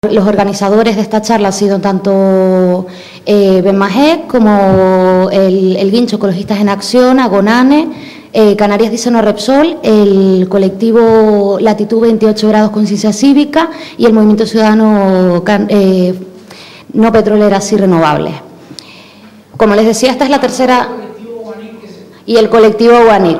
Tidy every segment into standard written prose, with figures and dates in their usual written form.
Los organizadores de esta charla han sido tanto BEMAGEC como el Guincho Ecologistas en Acción, Agonane, Canarias dice no a Repsol, el colectivo Latitud 28 grados Conciencia Cívica y el Movimiento Ciudadano No Petroleras y Renovables. Como les decía, esta es la tercera... Y el colectivo Guanil.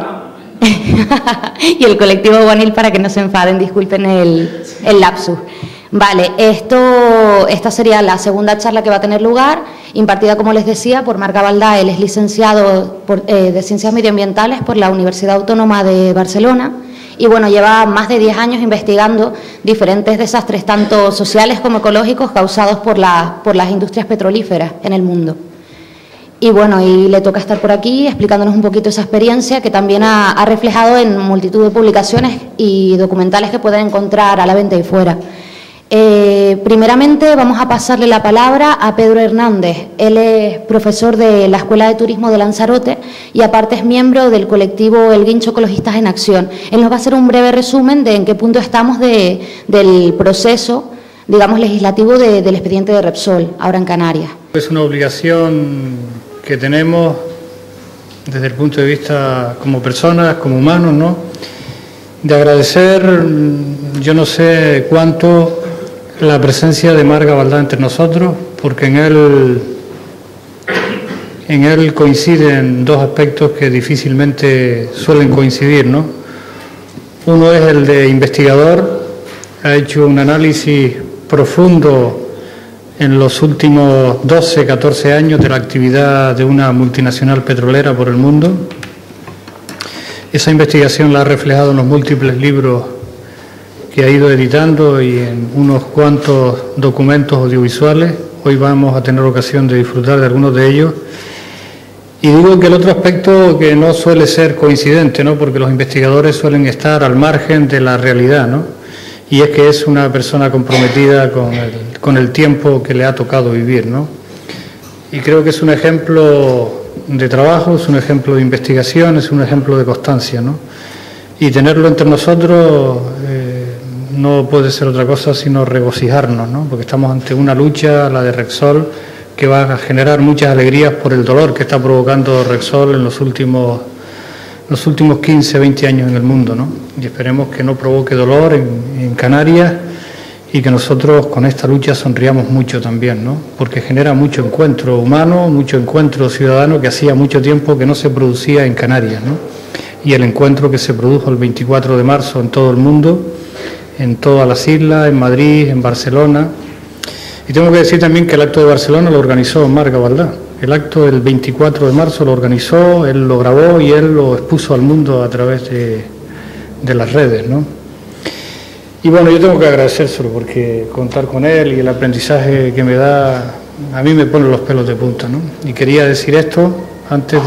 Y el colectivo Guanil, para que no se enfaden, disculpen el lapsus. Vale, esta sería la segunda charla que va a tener lugar, impartida, como les decía, por Marc Gavaldà. Él es licenciado de Ciencias Medioambientales por la Universidad Autónoma de Barcelona y, bueno, lleva más de 10 años investigando diferentes desastres, tanto sociales como ecológicos, causados por las industrias petrolíferas en el mundo. Y, bueno, y le toca estar por aquí explicándonos un poquito esa experiencia que también ha reflejado en multitud de publicaciones y documentales que pueden encontrar a la venta y fuera. Primeramente vamos a pasarle la palabra a Pedro Hernández. Él es profesor de la Escuela de Turismo de Lanzarote y aparte es miembro del colectivo El Guincho Ecologistas en Acción. Él nos va a hacer un breve resumen de en qué punto estamos del proceso, digamos, legislativo del expediente de Repsol, ahora en Canarias. Es una obligación que tenemos desde el punto de vista como personas, como humanos, ¿no?, de agradecer, yo no sé cuánto, la presencia de Marc Gavaldà entre nosotros, porque en él coinciden dos aspectos que difícilmente suelen coincidir, ¿no? Uno es el de investigador, ha hecho un análisis profundo en los últimos 12, 14 años de la actividad de una multinacional petrolera por el mundo. Esa investigación la ha reflejado en los múltiples libros que ha ido editando y en unos cuantos documentos audiovisuales. Hoy vamos a tener ocasión de disfrutar de algunos de ellos. Y digo que el otro aspecto que no suele ser coincidente, ¿no?, porque los investigadores suelen estar al margen de la realidad, ¿no?, y es que es una persona comprometida con el tiempo que le ha tocado vivir, ¿no? Y creo que es un ejemplo de trabajo, es un ejemplo de investigación, es un ejemplo de constancia, ¿no? Y tenerlo entre nosotros no puede ser otra cosa sino regocijarnos, ¿no?, porque estamos ante una lucha, la de Repsol, que va a generar muchas alegrías por el dolor que está provocando Repsol en los últimos 15, 20 años en el mundo, ¿no? Y esperemos que no provoque dolor en Canarias y que nosotros con esta lucha sonriamos mucho también, ¿no?, porque genera mucho encuentro humano, mucho encuentro ciudadano que hacía mucho tiempo que no se producía en Canarias, ¿no? Y el encuentro que se produjo el 24 de marzo en todo el mundo, en todas las islas, en Madrid, en Barcelona. Y tengo que decir también que el acto de Barcelona lo organizó Marc Gavaldà. El acto del 24 de marzo lo organizó, él lo grabó y él lo expuso al mundo a través de las redes, ¿no? Y bueno, yo tengo que agradecérselo porque contar con él y el aprendizaje que me da, a mí me pone los pelos de punta, ¿no? Y quería decir esto antes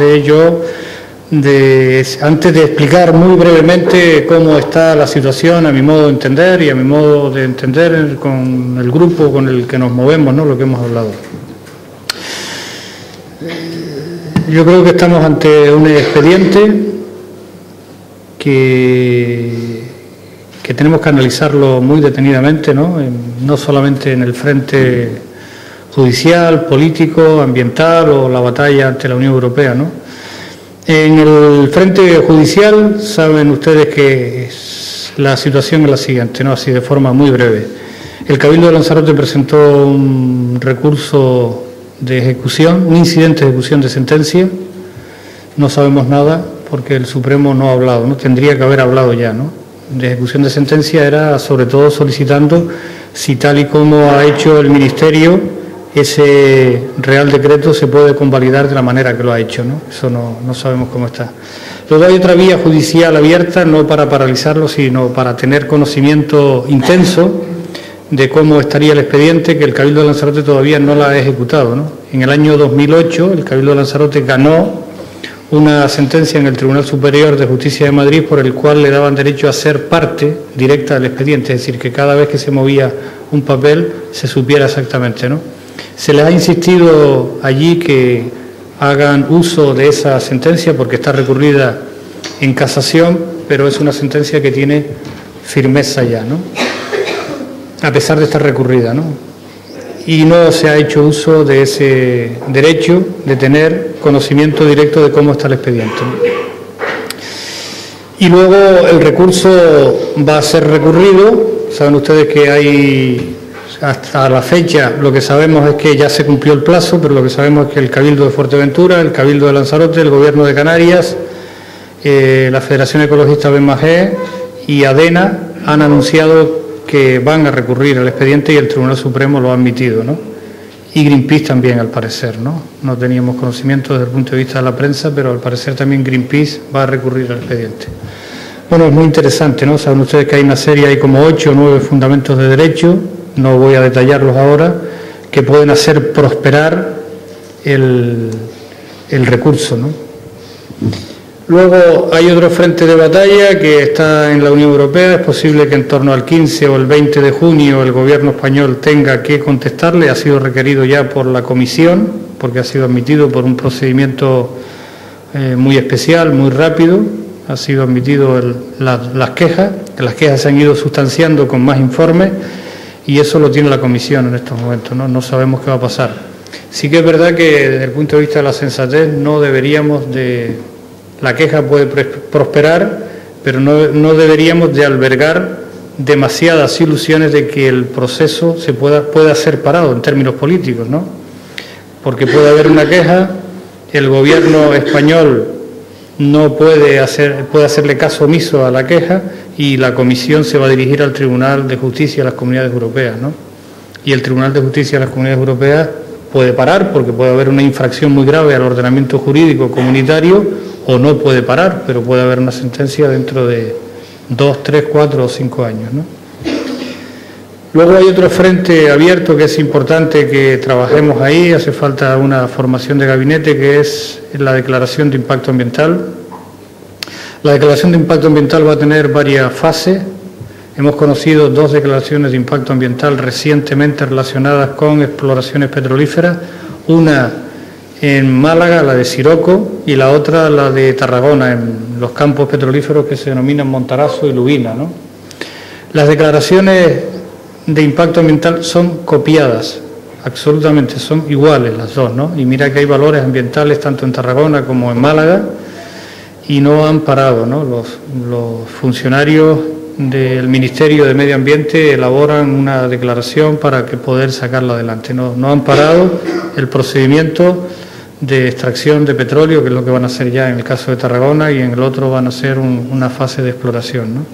de explicar muy brevemente cómo está la situación a mi modo de entender y a mi modo de entender con el grupo con el que nos movemos, ¿no?, lo que hemos hablado. Yo creo que estamos ante un expediente que tenemos que analizarlo muy detenidamente, ¿no?, no solamente en el frente judicial, político, ambiental o la batalla ante la Unión Europea, ¿no? En el frente judicial saben ustedes que la situación es la siguiente, ¿no?, así de forma muy breve. El Cabildo de Lanzarote presentó un recurso de ejecución, un incidente de ejecución de sentencia. No sabemos nada porque el Supremo no ha hablado, ¿no?, tendría que haber hablado ya, ¿no? De ejecución de sentencia era sobre todo solicitando si tal y como ha hecho el Ministerio, ese Real Decreto se puede convalidar de la manera que lo ha hecho, ¿no? Eso no sabemos cómo está. Luego hay otra vía judicial abierta, no para paralizarlo, sino para tener conocimiento intenso de cómo estaría el expediente, que el Cabildo de Lanzarote todavía no la ha ejecutado, ¿no? En el año 2008 el Cabildo de Lanzarote ganó una sentencia en el Tribunal Superior de Justicia de Madrid por el cual le daban derecho a ser parte directa del expediente, es decir, que cada vez que se movía un papel se supiera exactamente, ¿no? Se les ha insistido allí que hagan uso de esa sentencia porque está recurrida en casación, pero es una sentencia que tiene firmeza ya, ¿no? a pesar de estar recurrida, ¿no? Y no se ha hecho uso de ese derecho de tener conocimiento directo de cómo está el expediente, ¿no? Y luego el recurso va a ser recurrido. Saben ustedes que hay, hasta la fecha, lo que sabemos es que ya se cumplió el plazo, pero lo que sabemos es que el Cabildo de Fuerteventura, el Cabildo de Lanzarote, el Gobierno de Canarias, la Federación Ecologista BMG y ADENA han anunciado que van a recurrir al expediente y el Tribunal Supremo lo ha admitido, ¿no? Y Greenpeace también, al parecer, ¿no? No teníamos conocimiento desde el punto de vista de la prensa, pero al parecer también Greenpeace va a recurrir al expediente. Bueno, es muy interesante, ¿no? Saben ustedes que hay una serie, hay como 8 o 9 fundamentos de derecho, no voy a detallarlos ahora, que pueden hacer prosperar el recurso, ¿no? Luego hay otro frente de batalla que está en la Unión Europea. Es posible que en torno al 15 o el 20 de junio el Gobierno español tenga que contestarle. Ha sido requerido ya por la Comisión, porque ha sido admitido por un procedimiento muy especial, muy rápido. Ha sido admitido las quejas, que las quejas se han ido sustanciando con más informes y eso lo tiene la Comisión en estos momentos, ¿no? No sabemos qué va a pasar. Sí que es verdad que desde el punto de vista de la sensatez no deberíamos de... La queja puede prosperar, pero no deberíamos de albergar demasiadas ilusiones de que el proceso pueda ser parado en términos políticos, ¿no? Porque puede haber una queja, el Gobierno español no puede hacerle caso omiso a la queja y la Comisión se va a dirigir al Tribunal de Justicia de las Comunidades Europeas, ¿no? Y el Tribunal de Justicia de las Comunidades Europeas puede parar porque puede haber una infracción muy grave al ordenamiento jurídico comunitario, o no puede parar, pero puede haber una sentencia dentro de 2, 3, 4 o 5 años, ¿no? Luego hay otro frente abierto que es importante que trabajemos ahí. Hace falta una formación de gabinete, que es la declaración de impacto ambiental. La declaración de impacto ambiental va a tener varias fases. Hemos conocido 2 declaraciones de impacto ambiental recientemente relacionadas con exploraciones petrolíferas. Una en Málaga, la de Siroco, y la otra, la de Tarragona, en los campos petrolíferos que se denominan Montarazo y Lubina, ¿no? Las declaraciones de impacto ambiental son copiadas, absolutamente, son iguales las dos, ¿no? Y mira que hay valores ambientales tanto en Tarragona como en Málaga y no han parado, ¿no? Los funcionarios del Ministerio de Medio Ambiente elaboran una declaración para que poder sacarla adelante. No han parado el procedimiento de extracción de petróleo, que es lo que van a hacer ya en el caso de Tarragona, y en el otro van a hacer una fase de exploración, ¿no?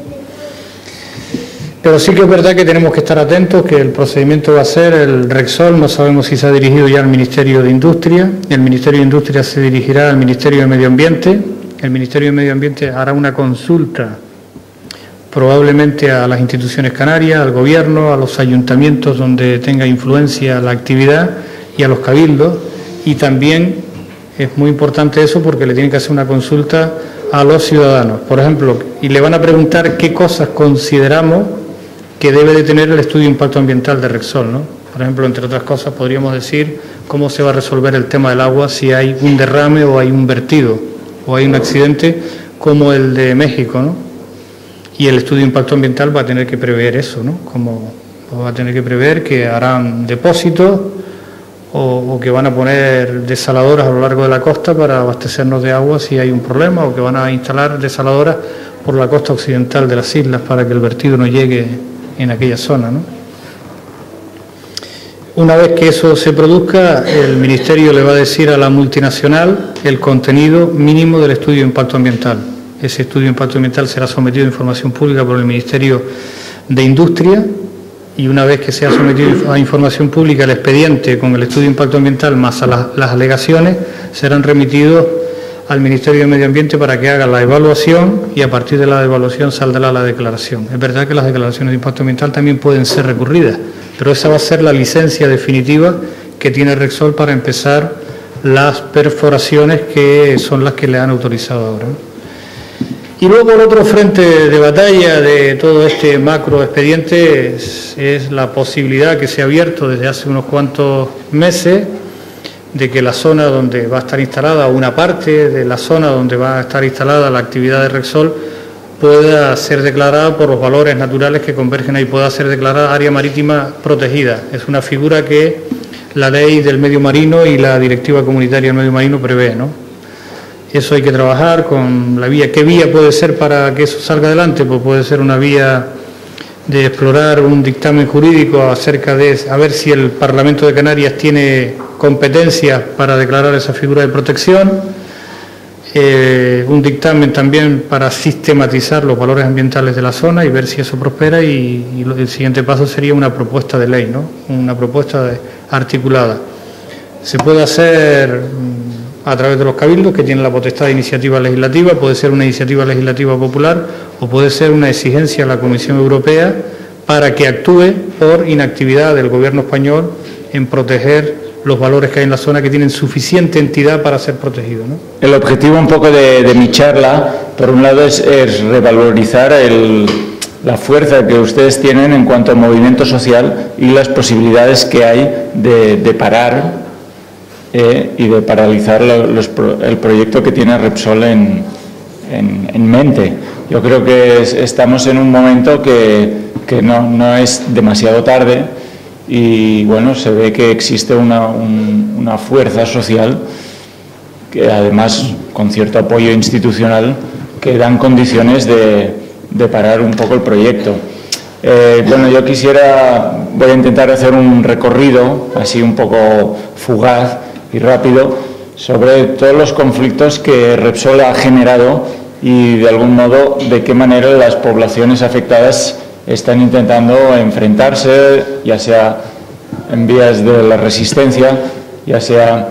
Pero sí que es verdad que tenemos que estar atentos, que el procedimiento va a ser el Repsol. No sabemos si se ha dirigido ya al Ministerio de Industria. El Ministerio de Industria se dirigirá al Ministerio de Medio Ambiente. El Ministerio de Medio Ambiente hará una consulta probablemente a las instituciones canarias, al Gobierno, a los ayuntamientos donde tenga influencia la actividad y a los cabildos. Y también es muy importante eso porque le tienen que hacer una consulta a los ciudadanos, por ejemplo, y le van a preguntar qué cosas consideramos que debe de tener el estudio de impacto ambiental de Repsol, ¿no? Por ejemplo, entre otras cosas, podríamos decir cómo se va a resolver el tema del agua si hay un derrame o hay un vertido o hay un accidente como el de México, ¿no? Y el estudio de impacto ambiental va a tener que prever eso, ¿no? Como va a tener que prever que harán depósitos o que van a poner desaladoras a lo largo de la costa para abastecernos de agua si hay un problema, o que van a instalar desaladoras por la costa occidental de las islas para que el vertido no llegue en aquella zona, ¿no? Una vez que eso se produzca, el Ministerio le va a decir a la multinacional el contenido mínimo del estudio de impacto ambiental. Ese estudio de impacto ambiental será sometido a información pública por el Ministerio de Industria, y una vez que sea sometido a información pública el expediente con el estudio de impacto ambiental más las alegaciones, serán remitidos al Ministerio de Medio Ambiente para que haga la evaluación, y a partir de la evaluación saldrá la declaración. Es verdad que las declaraciones de impacto ambiental también pueden ser recurridas, pero esa va a ser la licencia definitiva que tiene Repsol para empezar las perforaciones, que son las que le han autorizado ahora, ¿no? Y luego el otro frente de batalla de todo este macro expediente es la posibilidad que se ha abierto desde hace unos cuantos meses de que la zona donde va a estar instalada, una parte de la zona donde va a estar instalada la actividad de Repsol, pueda ser declarada por los valores naturales que convergen ahí, pueda ser declarada área marítima protegida. Es una figura que la ley del medio marino y la directiva comunitaria del medio marino prevé, ¿no? Eso hay que trabajar con la vía. ¿Qué vía puede ser para que eso salga adelante? Pues puede ser una vía de explorar un dictamen jurídico acerca de a ver si el Parlamento de Canarias tiene competencias para declarar esa figura de protección, un dictamen también para sistematizar los valores ambientales de la zona y ver si eso prospera, y el siguiente paso sería una propuesta de ley, ¿no? Una propuesta articulada. Se puede hacer a través de los cabildos, que tienen la potestad de iniciativa legislativa, puede ser una iniciativa legislativa popular o puede ser una exigencia a la Comisión Europea para que actúe por inactividad del Gobierno español en proteger los valores que hay en la zona, que tienen suficiente entidad para ser protegidos, ¿no? El objetivo un poco de mi charla, por un lado, es revalorizar la fuerza que ustedes tienen en cuanto a movimiento social y las posibilidades que hay de parar y de paralizar el proyecto que tiene Repsol en mente. Yo creo que estamos en un momento que no es demasiado tarde y, bueno, se ve que existe una fuerza social que, además, con cierto apoyo institucional, que dan condiciones de parar un poco el proyecto. Bueno, yo voy a intentar hacer un recorrido así un poco fugaz y rápido sobre todos los conflictos que Repsol ha generado y, de algún modo, de qué manera las poblaciones afectadas están intentando enfrentarse, ya sea en vías de la resistencia, ya sea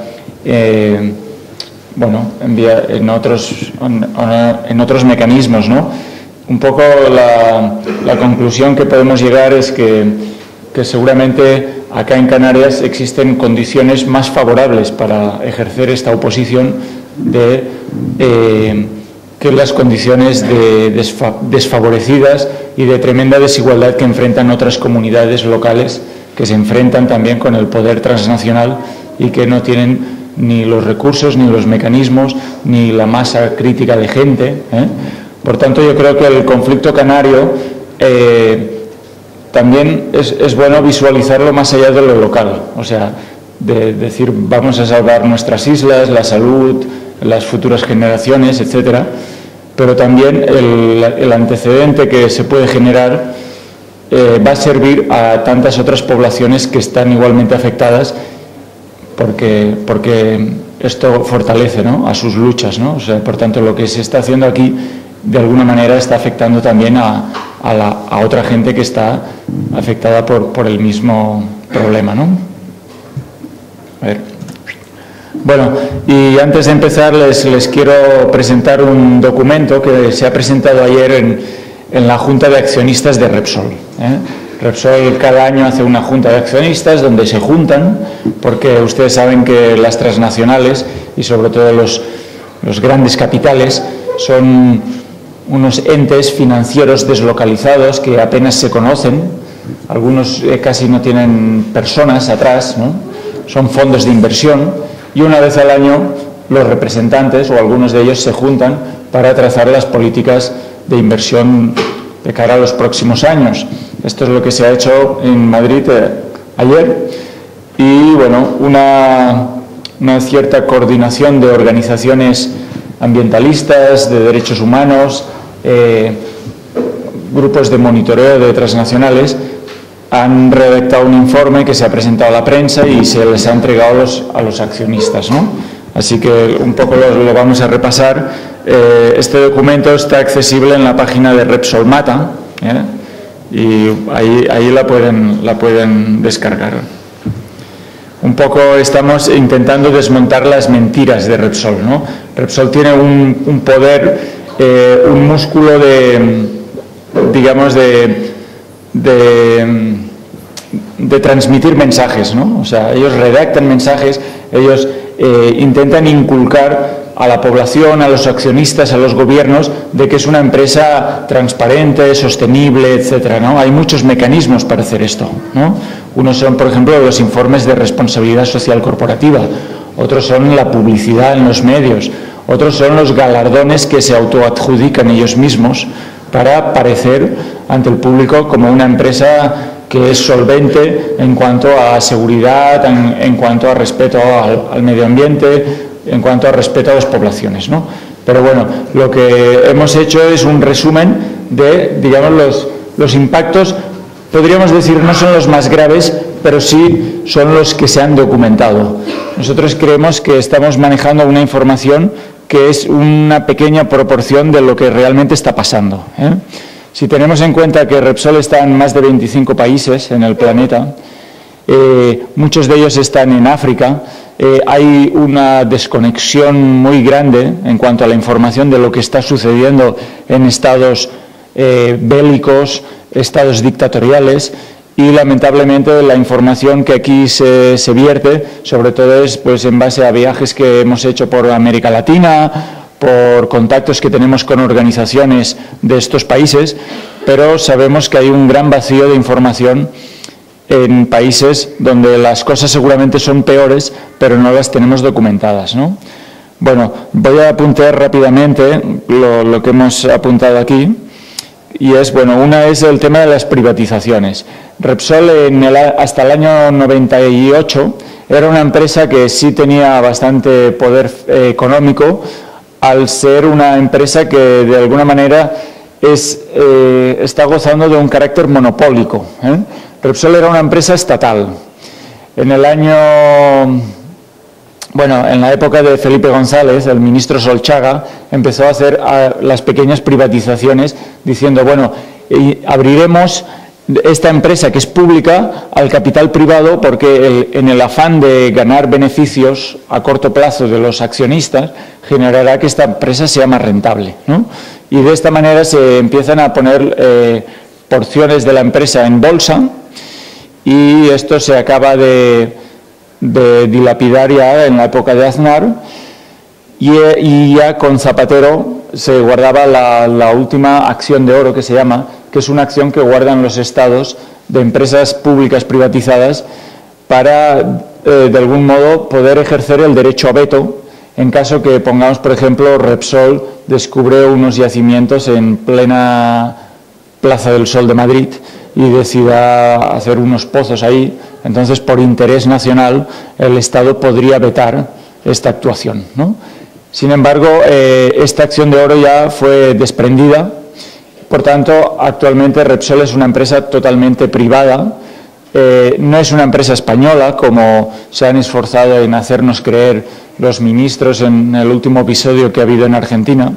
bueno, en otros mecanismos, ¿no? Un poco la conclusión que podemos llegar es que seguramente acá en Canarias existen condiciones más favorables para ejercer esta oposición que las condiciones desfavorecidas y de tremenda desigualdad que enfrentan otras comunidades locales, que se enfrentan también con el poder transnacional y que no tienen ni los recursos, ni los mecanismos, ni la masa crítica de gente, ¿eh? Por tanto, yo creo que el conflicto canario también es bueno visualizarlo más allá de lo local, o sea, de decir vamos a salvar nuestras islas, la salud, las futuras generaciones, etcétera, pero también el antecedente que se puede generar va a servir a tantas otras poblaciones que están igualmente afectadas, porque esto fortalece, ¿no?, a sus luchas, ¿no? O sea, por tanto, lo que se está haciendo aquí de alguna manera está afectando también a otra gente que está afectada por el mismo problema, ¿no? A ver. Bueno, y antes de empezar les quiero presentar un documento que se ha presentado ayer en la Junta de Accionistas de Repsol, ¿eh? Repsol cada año hace una junta de accionistas donde se juntan, porque ustedes saben que las transnacionales y sobre todo los grandes capitales son unos entes financieros deslocalizados que apenas se conocen, algunos casi no tienen personas atrás, ¿no? Son fondos de inversión, y una vez al año los representantes o algunos de ellos se juntan para trazar las políticas de inversión de cara a los próximos años. Esto es lo que se ha hecho en Madrid ayer, y bueno, una cierta coordinación de organizaciones ambientalistas, de derechos humanos, grupos de monitoreo de transnacionales han redactado un informe que se ha presentado a la prensa y se les ha entregado a los accionistas, ¿no? Así que un poco lo vamos a repasar. Este documento está accesible en la página de Repsol Mata, ¿eh? Y ahí la pueden descargar. Un poco estamos intentando desmontar las mentiras de Repsol, ¿no? Repsol tiene un poder, un músculo digamos, de transmitir mensajes, ¿no? O sea, ellos redactan mensajes, ellos intentan inculcar a la población, a los accionistas, a los gobiernos, de que es una empresa transparente, sostenible, etcétera, ¿no? Hay muchos mecanismos para hacer esto, ¿no? Unos son, por ejemplo, los informes de responsabilidad social corporativa, otros son la publicidad en los medios, otros son los galardones que se autoadjudican ellos mismos para parecer ante el público como una empresa que es solvente en cuanto a seguridad, en cuanto a respeto al medio ambiente, en cuanto a respeto a las poblaciones, ¿no? Pero bueno, lo que hemos hecho es un resumen de, digamos, los impactos, podríamos decir, no son los más graves, pero sí son los que se han documentado. Nosotros creemos que estamos manejando una información que es una pequeña proporción de lo que realmente está pasando, ¿eh? Si tenemos en cuenta que Repsol está en más de 25 países en el planeta, muchos de ellos están en África, hay una desconexión muy grande en cuanto a la información de lo que está sucediendo en estados bélicos, estados dictatoriales, y lamentablemente la información que aquí se vierte sobre todo es pues en base a viajes que hemos hecho por América Latina, por contactos que tenemos con organizaciones de estos países, pero sabemos que hay un gran vacío de información en países donde las cosas seguramente son peores, pero no las tenemos documentadas, ¿no? Bueno, voy a apuntar rápidamente lo que hemos apuntado aquí, y es, bueno, una es el tema de las privatizaciones. Repsol hasta el año 98 era una empresa que sí tenía bastante poder económico, al ser una empresa que de alguna manera está gozando de un carácter monopólico, ¿eh? Repsol era una empresa estatal. En el año, bueno, en la época de Felipe González, el ministro Solchaga empezó a hacer las pequeñas privatizaciones diciendo, bueno, abriremos esta empresa que es pública al capital privado porque en el afán de ganar beneficios a corto plazo de los accionistas generará que esta empresa sea más rentable, ¿no? Y de esta manera se empiezan a poner porciones de la empresa en bolsa y esto se acaba de dilapidar ya en la época de Aznar y ya con Zapatero se guardaba la última acción de oro que se llama, que es una acción que guardan los estados de empresas públicas privatizadas para, de algún modo, poder ejercer el derecho a veto en caso que, pongamos, por ejemplo, Repsol descubre unos yacimientos en plena Plaza del Sol de Madrid y decida hacer unos pozos ahí. Entonces, por interés nacional, el Estado podría vetar esta actuación, ¿no? Sin embargo, esta acción de oro ya fue desprendida. Por tanto, actualmente Repsol es una empresa totalmente privada, no es una empresa española como se han esforzado en hacernos creer los ministros en el último episodio que ha habido en Argentina.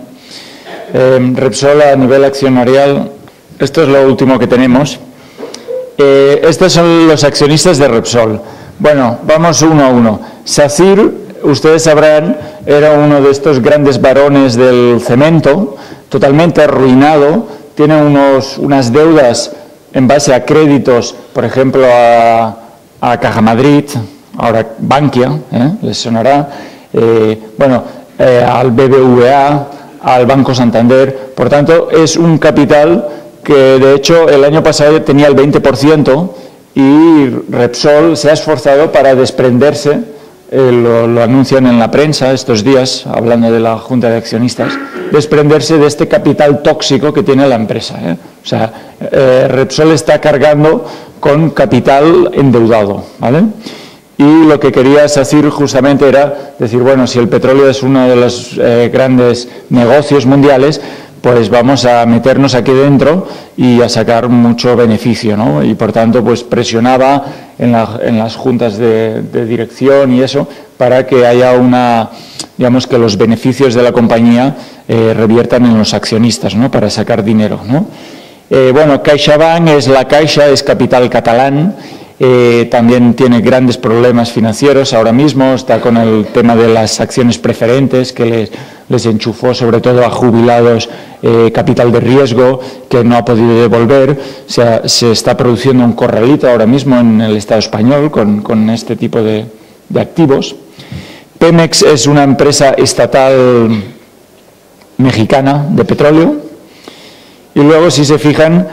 Repsol a nivel accionarial, esto es lo último que tenemos. Estos son los accionistas de Repsol. Bueno, vamos uno a uno. SACIR, ustedes sabrán, era uno de estos grandes varones del cemento, totalmente arruinado. Tiene unas deudas en base a créditos, por ejemplo, a Caja Madrid, ahora Bankia, les sonará, al BBVA, al Banco Santander. Por tanto, es un capital que, de hecho, el año pasado tenía el 20% y Repsol se ha esforzado para desprenderse. Lo anuncian en la prensa estos días, hablando de la Junta de Accionistas, desprenderse de este capital tóxico que tiene la empresa, ¿eh? O sea, Repsol está cargando con capital endeudado, ¿vale? Y lo que quería SACIR justamente era decir, bueno, si el petróleo es uno de los grandes negocios mundiales, pues vamos a meternos aquí dentro y a sacar mucho beneficio, ¿no? Y por tanto, pues presionaba en las juntas de dirección y eso, para que haya digamos, que los beneficios de la compañía reviertan en los accionistas, ¿no? Para sacar dinero, ¿no? CaixaBank es la Caixa, es capital catalán, también tiene grandes problemas financieros ahora mismo, está con el tema de las acciones preferentes que les enchufó sobre todo a jubilados capital de riesgo que no ha podido devolver. O sea, se está produciendo un corralito ahora mismo en el Estado español con este tipo de activos. Pemex es una empresa estatal mexicana de petróleo y luego, si se fijan,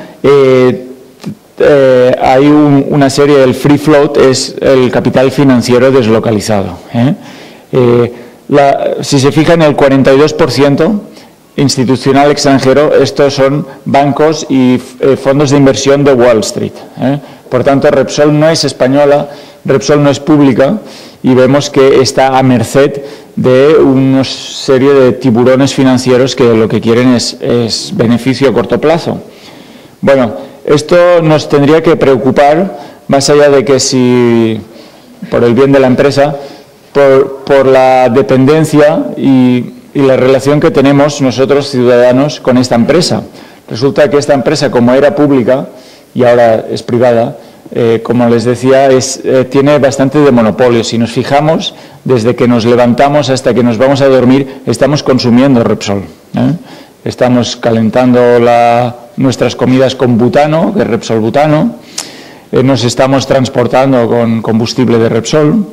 hay una serie del free float, es el capital financiero deslocalizado. Si se fijan, el 42% institucional extranjero, estos son bancos y fondos de inversión de Wall Street. Por tanto, Repsol no es española, Repsol no es pública y vemos que está a merced de una serie de tiburones financieros que lo que quieren es beneficio a corto plazo. Bueno, esto nos tendría que preocupar, más allá de que si, por el bien de la empresa, por la dependencia y la relación que tenemos nosotros ciudadanos con esta empresa. Resulta que esta empresa, como era pública y ahora es privada, como les decía, tiene bastante de monopolio. Si nos fijamos, desde que nos levantamos hasta que nos vamos a dormir, estamos consumiendo Repsol. Estamos calentando nuestras comidas con butano, de Repsol Butano, nos estamos transportando con combustible de Repsol,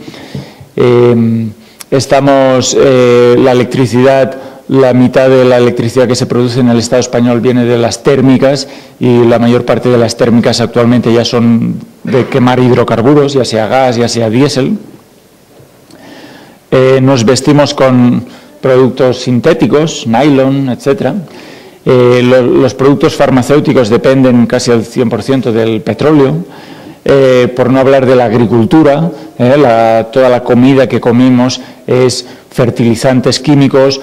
la electricidad, la mitad de la electricidad que se produce en el Estado español viene de las térmicas y la mayor parte de las térmicas actualmente ya son de quemar hidrocarburos, ya sea gas, ya sea diésel. Nos vestimos con productos sintéticos, nylon, etc. Los productos farmacéuticos dependen casi al 100% del petróleo. Por no hablar de la agricultura, toda la comida que comemos es fertilizantes químicos,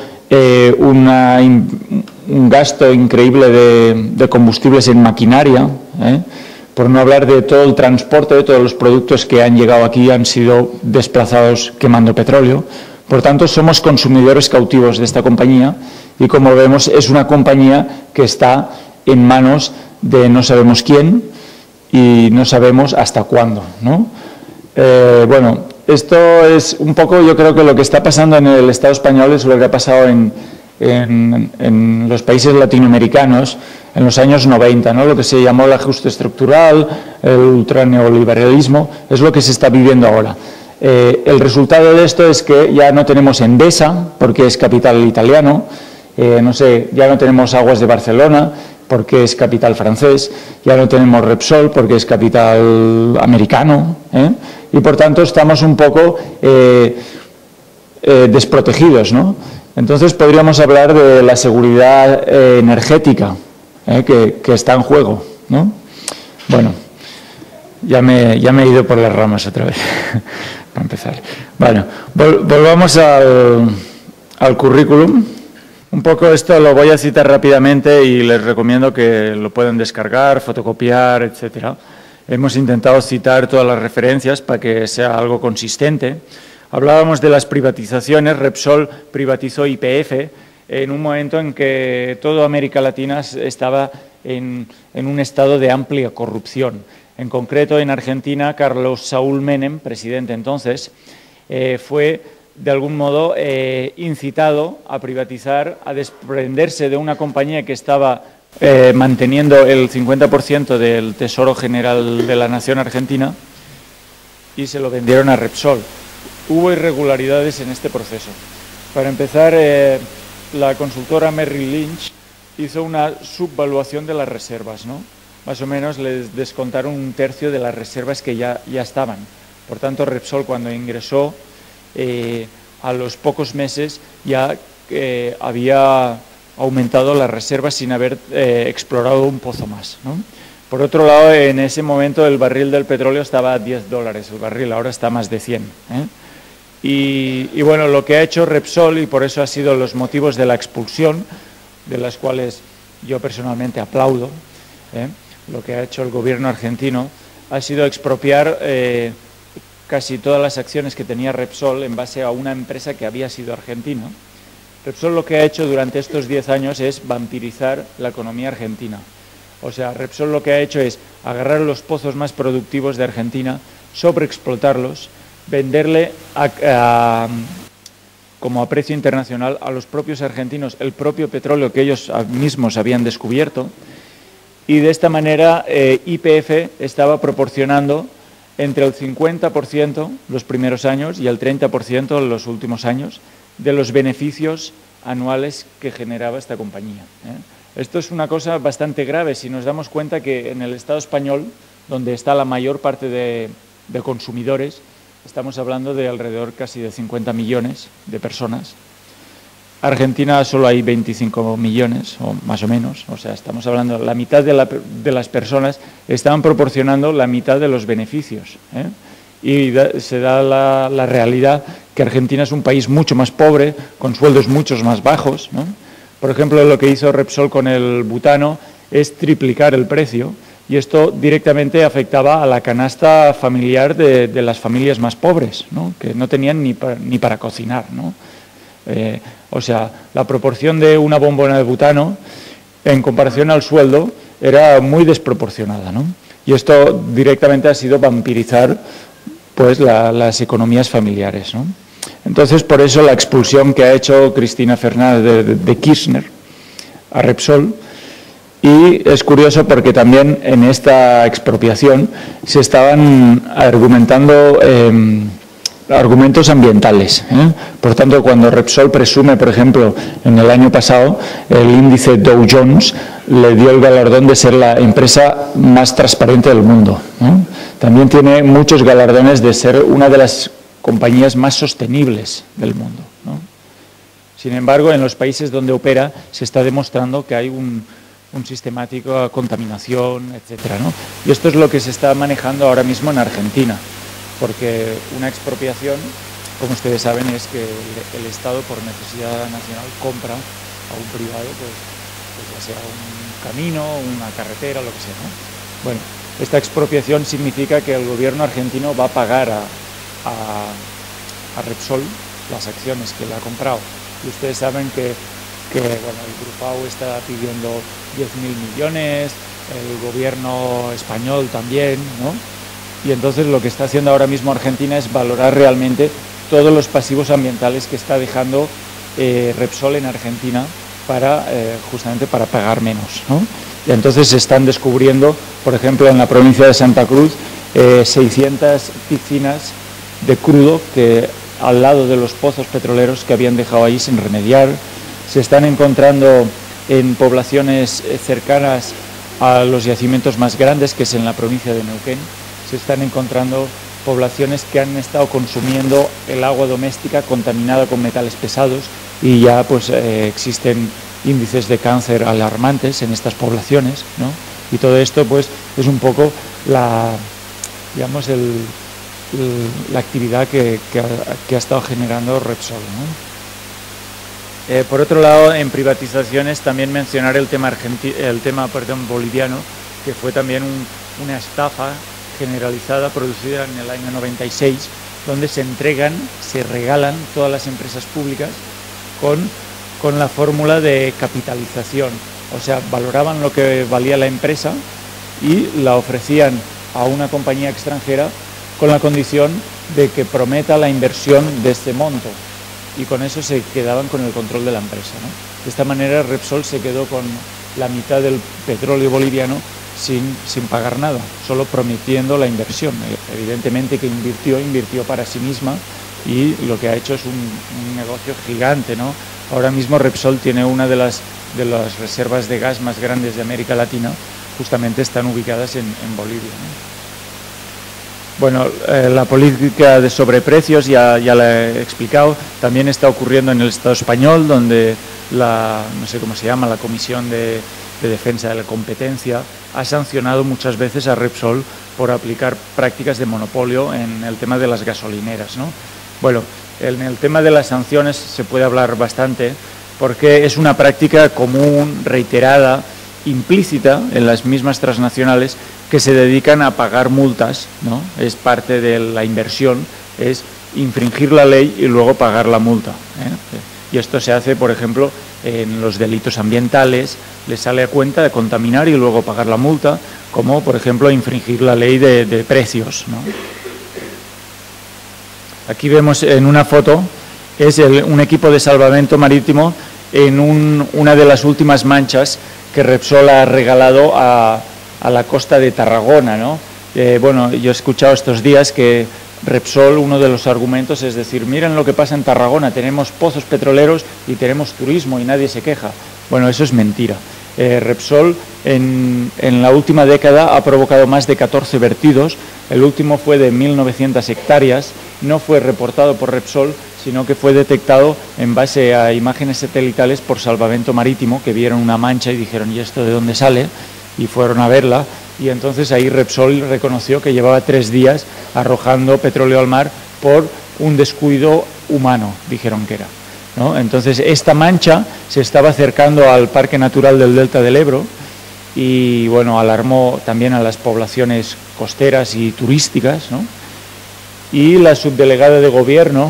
un gasto increíble de combustibles en maquinaria, por no hablar de todo el transporte de todos los productos que han llegado aquí han sido desplazados quemando petróleo. Por tanto, somos consumidores cautivos de esta compañía y, como vemos, es una compañía que está en manos de no sabemos quién y no sabemos hasta cuándo, ¿no? Bueno, esto es un poco, yo creo que lo que está pasando en el Estado español es lo que ha pasado en los países latinoamericanos en los años 90, ¿no? Lo que se llamó el ajuste estructural, el ultraneoliberalismo, es lo que se está viviendo ahora. El resultado de esto es que ya no tenemos Endesa, porque es capital italiano, ya no tenemos Aguas de Barcelona, porque es capital francés, ya no tenemos Repsol, porque es capital americano, y por tanto estamos un poco desprotegidos, ¿no? Entonces podríamos hablar de la seguridad energética que está en juego, ¿no? Bueno, ya me he ido por las ramas otra vez, para empezar. Bueno, volvamos al currículum. Un poco esto lo voy a citar rápidamente y les recomiendo que lo puedan descargar, fotocopiar, etcétera. Hemos intentado citar todas las referencias para que sea algo consistente. Hablábamos de las privatizaciones. Repsol privatizó YPF en un momento en que toda América Latina estaba en un estado de amplia corrupción. En concreto, en Argentina, Carlos Saúl Menem, presidente entonces, fue de algún modo incitado a privatizar, a desprenderse de una compañía que estaba manteniendo el 50% del Tesoro General de la Nación Argentina y se lo vendieron a Repsol. Hubo irregularidades en este proceso. Para empezar, la consultora Merrill Lynch hizo una subvaluación de las reservas, ¿no? Más o menos les descontaron un tercio de las reservas que ya estaban. Por tanto, Repsol, cuando ingresó, a los pocos meses ya había aumentado las reservas sin haber explorado un pozo más, ¿no? Por otro lado, en ese momento el barril del petróleo estaba a $10 el barril, ahora está más de 100. Y bueno, lo que ha hecho Repsol, y por eso ha sido los motivos de la expulsión, de las cuales yo personalmente aplaudo, lo que ha hecho el gobierno argentino, ha sido expropiar casi todas las acciones que tenía Repsol en base a una empresa que había sido argentina. Repsol lo que ha hecho durante estos 10 años es vampirizar la economía argentina. O sea, Repsol lo que ha hecho es agarrar los pozos más productivos de Argentina, sobreexplotarlos, venderle como a precio internacional a los propios argentinos el propio petróleo que ellos mismos habían descubierto, y de esta manera YPF estaba proporcionando entre el 50% los primeros años y el 30% en los últimos años de los beneficios anuales que generaba esta compañía. Esto es una cosa bastante grave si nos damos cuenta que en el Estado español, donde está la mayor parte de consumidores, estamos hablando de alrededor casi de 50 millones de personas, Argentina solo hay 25 millones, o más o menos, o sea, estamos hablando, la mitad de las personas estaban proporcionando la mitad de los beneficios, ¿eh? Y se da la realidad que Argentina es un país mucho más pobre, con sueldos mucho más bajos, ¿no? Por ejemplo, lo que hizo Repsol con el butano es triplicar el precio, y esto directamente afectaba a la canasta familiar de las familias más pobres, ¿no? Que no tenían ni para cocinar, ¿no? O sea, la proporción de una bombona de butano en comparación al sueldo era muy desproporcionada, ¿no? Y esto directamente ha sido vampirizar pues las economías familiares, ¿no? Entonces, por eso la expulsión que ha hecho Cristina Fernández de Kirchner a Repsol. Y es curioso porque también en esta expropiación se estaban argumentando argumentos ambientales, ¿eh? Por tanto, cuando Repsol presume, por ejemplo, en el año pasado, el índice Dow Jones le dio el galardón de ser la empresa más transparente del mundo, ¿no? También tiene muchos galardones de ser una de las compañías más sostenibles del mundo, ¿no? Sin embargo, en los países donde opera se está demostrando que hay un sistemática contaminación, etcétera, ¿no? Y esto es lo que se está manejando ahora mismo en Argentina, porque una expropiación, como ustedes saben, es que el Estado, por necesidad nacional, compra a un privado, pues ya sea un camino, una carretera, lo que sea, ¿no? Bueno, esta expropiación significa que el gobierno argentino va a pagar a Repsol las acciones que le ha comprado. Y ustedes saben que bueno, el Grupao está pidiendo 10.000 millones, el gobierno español también, ¿no? Y entonces lo que está haciendo ahora mismo Argentina es valorar realmente todos los pasivos ambientales que está dejando Repsol en Argentina para justamente para pagar menos, ¿no? Y entonces se están descubriendo, por ejemplo, en la provincia de Santa Cruz, 600 piscinas de crudo que al lado de los pozos petroleros que habían dejado ahí sin remediar. Se están encontrando en poblaciones cercanas a los yacimientos más grandes, que es en la provincia de Neuquén. Se están encontrando poblaciones que han estado consumiendo el agua doméstica contaminada con metales pesados y ya pues existen índices de cáncer alarmantes en estas poblaciones, ¿no? Y todo esto pues es un poco la actividad que ha estado generando Repsol, ¿no? Por otro lado, en privatizaciones también mencionar el tema boliviano, que fue también una estafa generalizada producida en el año 96, donde se regalan todas las empresas públicas con la fórmula de capitalización. O sea, valoraban lo que valía la empresa y la ofrecían a una compañía extranjera con la condición de que prometa la inversión de este monto. Y con eso se quedaban con el control de la empresa, ¿no? De esta manera Repsol se quedó con la mitad del petróleo boliviano sin pagar nada, solo prometiendo la inversión. Evidentemente que invirtió para sí misma y lo que ha hecho es un negocio gigante, ¿no? Ahora mismo Repsol tiene una de las reservas de gas más grandes de América Latina, justamente están ubicadas en Bolivia, ¿no? Bueno, la política de sobreprecios ya la he explicado, también está ocurriendo en el Estado español, donde no sé cómo se llama, la Comisión de Defensa de la Competencia ha sancionado muchas veces a Repsol por aplicar prácticas de monopolio en el tema de las gasolineras, ¿no? Bueno, en el tema de las sanciones se puede hablar bastante porque es una práctica común, reiterada, implícita en las mismas transnacionales que se dedican a pagar multas, ¿no? Es parte de la inversión, es infringir la ley y luego pagar la multa, ¿eh? Y esto se hace, por ejemplo, en los delitos ambientales, les sale a cuenta de contaminar y luego pagar la multa, como por ejemplo infringir la ley de precios, ¿no? Aquí vemos en una foto, es un equipo de salvamento marítimo en una de las últimas manchas que Repsol ha regalado a la costa de Tarragona, ¿no? Bueno, yo he escuchado estos días que Repsol, uno de los argumentos es decir, miren lo que pasa en Tarragona, tenemos pozos petroleros y tenemos turismo y nadie se queja. Bueno, eso es mentira. Repsol en la última década ha provocado más de 14 vertidos, el último fue de 1.900 hectáreas, no fue reportado por Repsol, sino que fue detectado en base a imágenes satelitales por Salvamento Marítimo, que vieron una mancha y dijeron, ¿y esto de dónde sale? Y fueron a verla, y entonces ahí Repsol reconoció que llevaba 3 días arrojando petróleo al mar por un descuido humano, dijeron que era, ¿no? Entonces esta mancha se estaba acercando al Parque Natural del Delta del Ebro y bueno, alarmó también a las poblaciones costeras y turísticas, ¿no? Y la subdelegada de gobierno,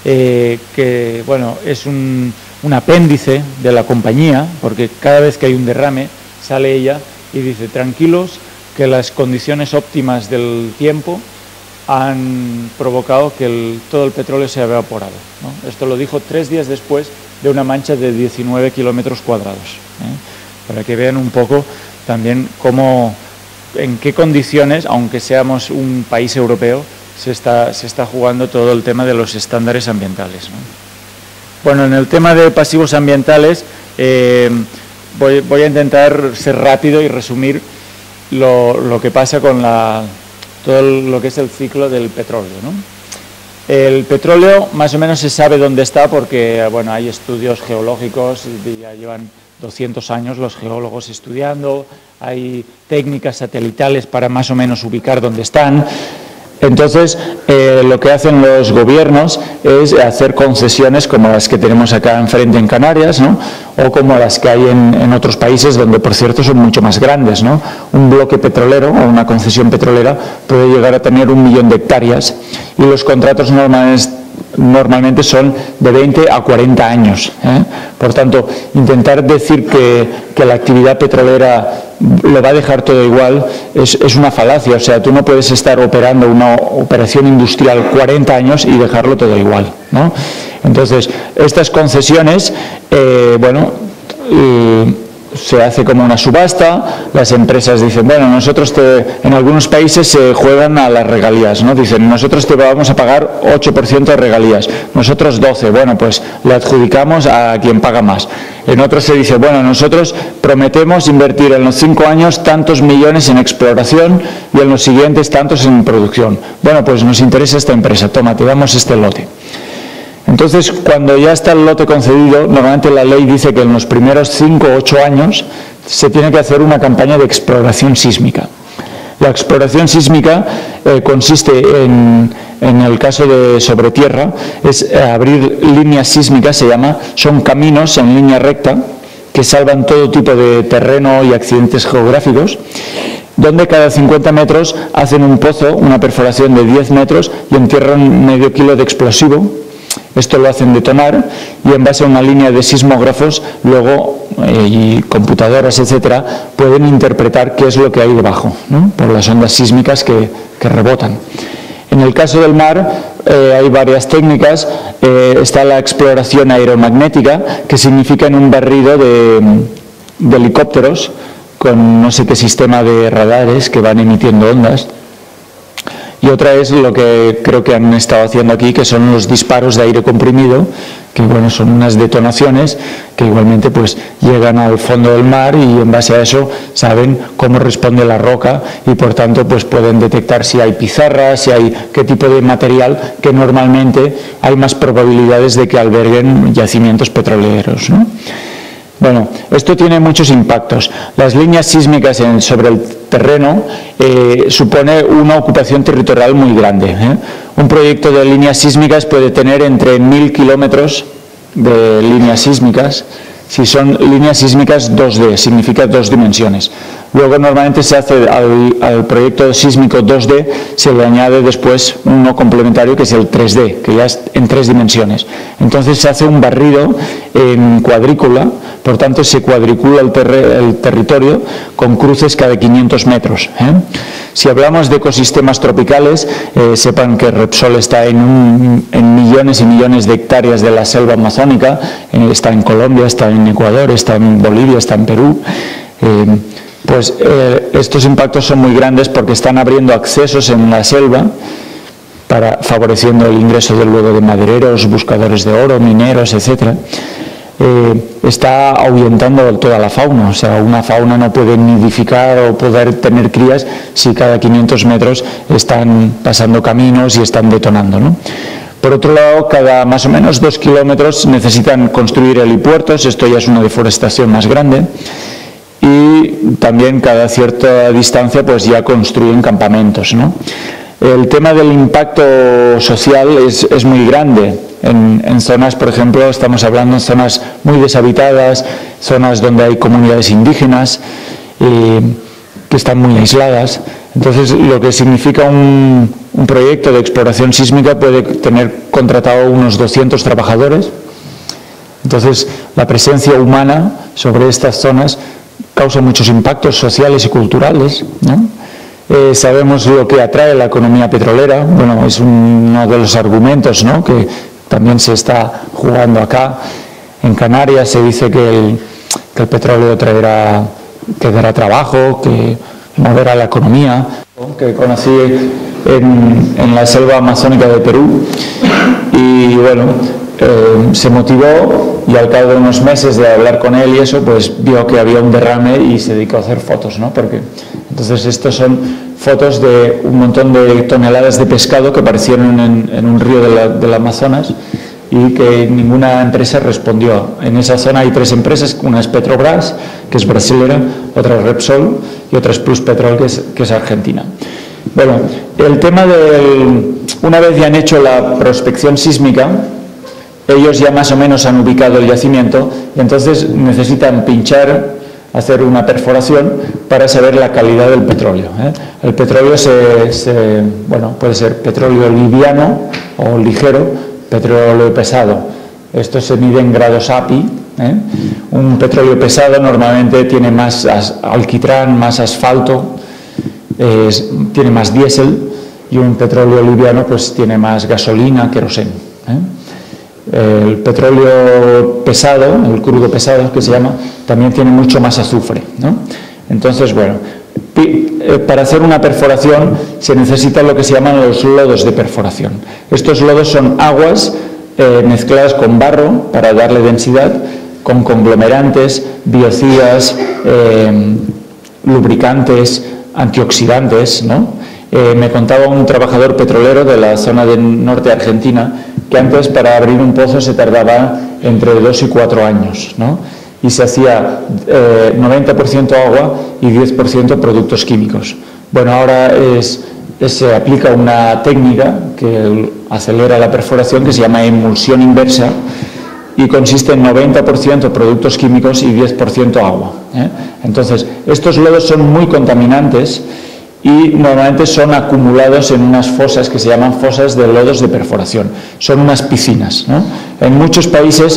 que bueno, es un apéndice de la compañía, porque cada vez que hay un derrame sale ella y dice, tranquilos, que las condiciones óptimas del tiempo han provocado que todo el petróleo se ha evaporado, ¿no? Esto lo dijo 3 días después de una mancha de 19 kilómetros cuadrados, para que vean un poco también cómo, en qué condiciones, aunque seamos un país europeo, se está jugando todo el tema de los estándares ambientales, ¿no? Bueno, en el tema de pasivos ambientales voy a intentar ser rápido y resumir lo que pasa con todo lo que es el ciclo del petróleo, ¿no? El petróleo más o menos se sabe dónde está porque bueno, hay estudios geológicos, ya llevan 200 años los geólogos estudiando, hay técnicas satelitales para más o menos ubicar dónde están. Entonces, lo que hacen los gobiernos es hacer concesiones como las que tenemos acá enfrente en Canarias, ¿no? O como las que hay en otros países donde, por cierto, son mucho más grandes, ¿no? Un bloque petrolero o una concesión petrolera puede llegar a tener 1 millón de hectáreas y los contratos normalmente son de 20 a 40 años. Por tanto, intentar decir que la actividad petrolera lo va a dejar todo igual es una falacia. O sea, tú no puedes estar operando una operación industrial 40 años y dejarlo todo igual, ¿no? Entonces, estas concesiones, se hace como una subasta, las empresas dicen, bueno, nosotros en algunos países se juegan a las regalías, ¿no? Dicen, nosotros te vamos a pagar 8% de regalías, nosotros 12%, bueno, pues le adjudicamos a quien paga más. En otros se dice, bueno, nosotros prometemos invertir en los 5 años tantos millones en exploración y en los siguientes tantos en producción. Bueno, pues nos interesa esta empresa, toma, te damos este lote. Entonces, cuando ya está el lote concedido, normalmente la ley dice que en los primeros 5 o 8 años se tiene que hacer una campaña de exploración sísmica. La exploración sísmica consiste en el caso de sobre tierra, es abrir líneas sísmicas, son caminos en línea recta que salvan todo tipo de terreno y accidentes geográficos, donde cada 50 metros hacen un pozo, una perforación de 10 metros y entierran medio kilo de explosivo. Esto lo hacen detonar y en base a una línea de sismógrafos luego y computadoras, etcétera, pueden interpretar qué es lo que hay debajo, ¿no? Por las ondas sísmicas que rebotan. En el caso del mar hay varias técnicas. Está la exploración aeromagnética, que significa en un barrido de helicópteros con no sé qué sistema de radares que van emitiendo ondas. Y otra es lo que creo que han estado haciendo aquí, que son los disparos de aire comprimido, que bueno, son unas detonaciones que igualmente pues llegan al fondo del mar y en base a eso saben cómo responde la roca y por tanto pues pueden detectar si hay pizarras, si hay qué tipo de material, que normalmente hay más probabilidades de que alberguen yacimientos petroleros, ¿no? Bueno, esto tiene muchos impactos. Las líneas sísmicas sobre el terreno supone una ocupación territorial muy grande. Un proyecto de líneas sísmicas puede tener entre 1000 kilómetros de líneas sísmicas. Si son líneas sísmicas 2D, significa 2 dimensiones. Luego normalmente se hace al proyecto sísmico 2D, se le añade después uno complementario que es el 3D, que ya es en 3 dimensiones. Entonces se hace un barrido en cuadrícula, por tanto se cuadricula el territorio con cruces cada 500 metros. Si hablamos de ecosistemas tropicales, sepan que Repsol está en millones y millones de hectáreas de la selva amazónica, está en Colombia, está en Ecuador, está en Bolivia, está en Perú. Estos impactos son muy grandes porque están abriendo accesos en la selva, favoreciendo el ingreso luego de madereros, buscadores de oro, mineros, etcétera. Está ahuyentando toda la fauna, o sea, una fauna no puede nidificar o poder tener crías si cada 500 metros están pasando caminos y están detonando, ¿no? Por otro lado, cada más o menos 2 kilómetros necesitan construir helipuertos, esto ya es una deforestación más grande, y también cada cierta distancia pues ya construyen campamentos, ¿no? El tema del impacto social es muy grande. En zonas, por ejemplo, estamos hablando de zonas muy deshabitadas, zonas donde hay comunidades indígenas que están muy aisladas. Entonces, lo que significa un proyecto de exploración sísmica puede tener contratado unos 200 trabajadores. Entonces, la presencia humana sobre estas zonas causa muchos impactos sociales y culturales, ¿no? Sabemos lo que atrae la economía petrolera. Bueno, es uno de los argumentos, ¿no?, que también se está jugando acá. En Canarias se dice que el petróleo que dará trabajo, que moverá la economía, que conocí en la selva amazónica de Perú, y bueno, se motivó, y al cabo de unos meses de hablar con él y eso, pues vio que había un derrame y se dedicó a hacer fotos, ¿no? Porque entonces estos son fotos de un montón de toneladas de pescado que aparecieron en un río del Amazonas y que ninguna empresa respondió. En esa zona hay 3 empresas, una es Petrobras, que es brasilera, otra es Repsol y otra es Pluspetrol, que es argentina. Bueno, el tema una vez ya han hecho la prospección sísmica, ellos ya más o menos han ubicado el yacimiento y entonces necesitan pinchar, hacer una perforación para saber la calidad del petróleo, ¿eh? El petróleo bueno, puede ser petróleo liviano o ligero, petróleo pesado. Esto se mide en grados API, ¿eh? Un petróleo pesado normalmente tiene más alquitrán, más asfalto, tiene más diésel, y un petróleo liviano pues tiene más gasolina, queroseno, ¿eh? El petróleo pesado, el crudo pesado que se llama, también tiene mucho más azufre, ¿no? Entonces, bueno, para hacer una perforación se necesitan lo que se llaman los lodos de perforación. Estos lodos son aguas mezcladas con barro para darle densidad, con conglomerantes, biocidas, lubricantes, antioxidantes, ¿no? Me contaba un trabajador petrolero de la zona del norte de Argentina que antes para abrir un pozo se tardaba entre 2 y 4 años, ¿no? Y se hacía 90% agua y 10% productos químicos. Bueno, ahora se aplica una técnica que acelera la perforación que se llama emulsión inversa y consiste en 90% productos químicos y 10% agua, ¿eh? Entonces, estos lodos son muy contaminantes y normalmente son acumulados en unas fosas que se llaman fosas de lodos de perforación. Son unas piscinas, ¿no? En muchos países,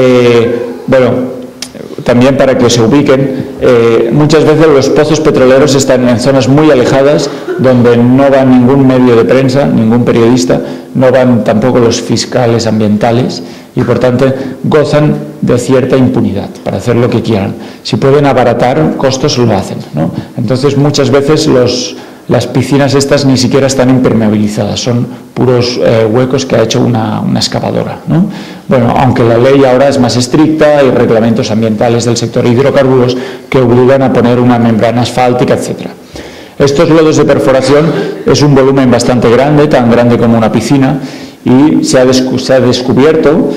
bueno, también para que se ubiquen, muchas veces los pozos petroleros están en zonas muy alejadas donde no va ningún medio de prensa, ningún periodista, no van tampoco los fiscales ambientales y por tanto gozan de cierta impunidad para hacer lo que quieran. Si pueden abaratar costos lo hacen, ¿no? Entonces muchas veces las piscinas estas ni siquiera están impermeabilizadas, son puros huecos que ha hecho una excavadora, ¿no? Bueno, aunque la ley ahora es más estricta, hay reglamentos ambientales del sector de hidrocarburos que obligan a poner una membrana asfáltica, etc. Estos lodos de perforación es un volumen bastante grande, tan grande como una piscina, y se ha descubierto,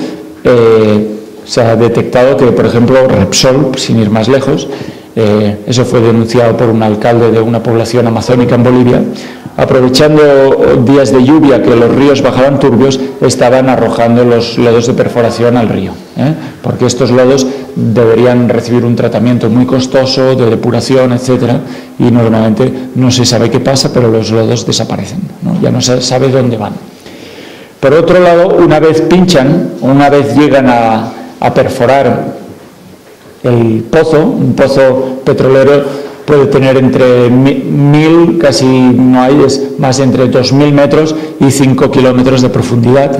se ha detectado que, por ejemplo, Repsol, sin ir más lejos, eso fue denunciado por un alcalde de una población amazónica en Bolivia, aprovechando días de lluvia que los ríos bajaban turbios, estaban arrojando los lodos de perforación al río, ¿eh? Porque estos lodos deberían recibir un tratamiento muy costoso de depuración, etcétera, y normalmente no se sabe qué pasa, pero los lodos desaparecen, ¿no? Ya no se sabe dónde van. Por otro lado, una vez pinchan, una vez llegan a perforar el pozo, un pozo petrolero puede tener entre 1000, casi no hay, es más entre 2000 metros y 5 kilómetros de profundidad,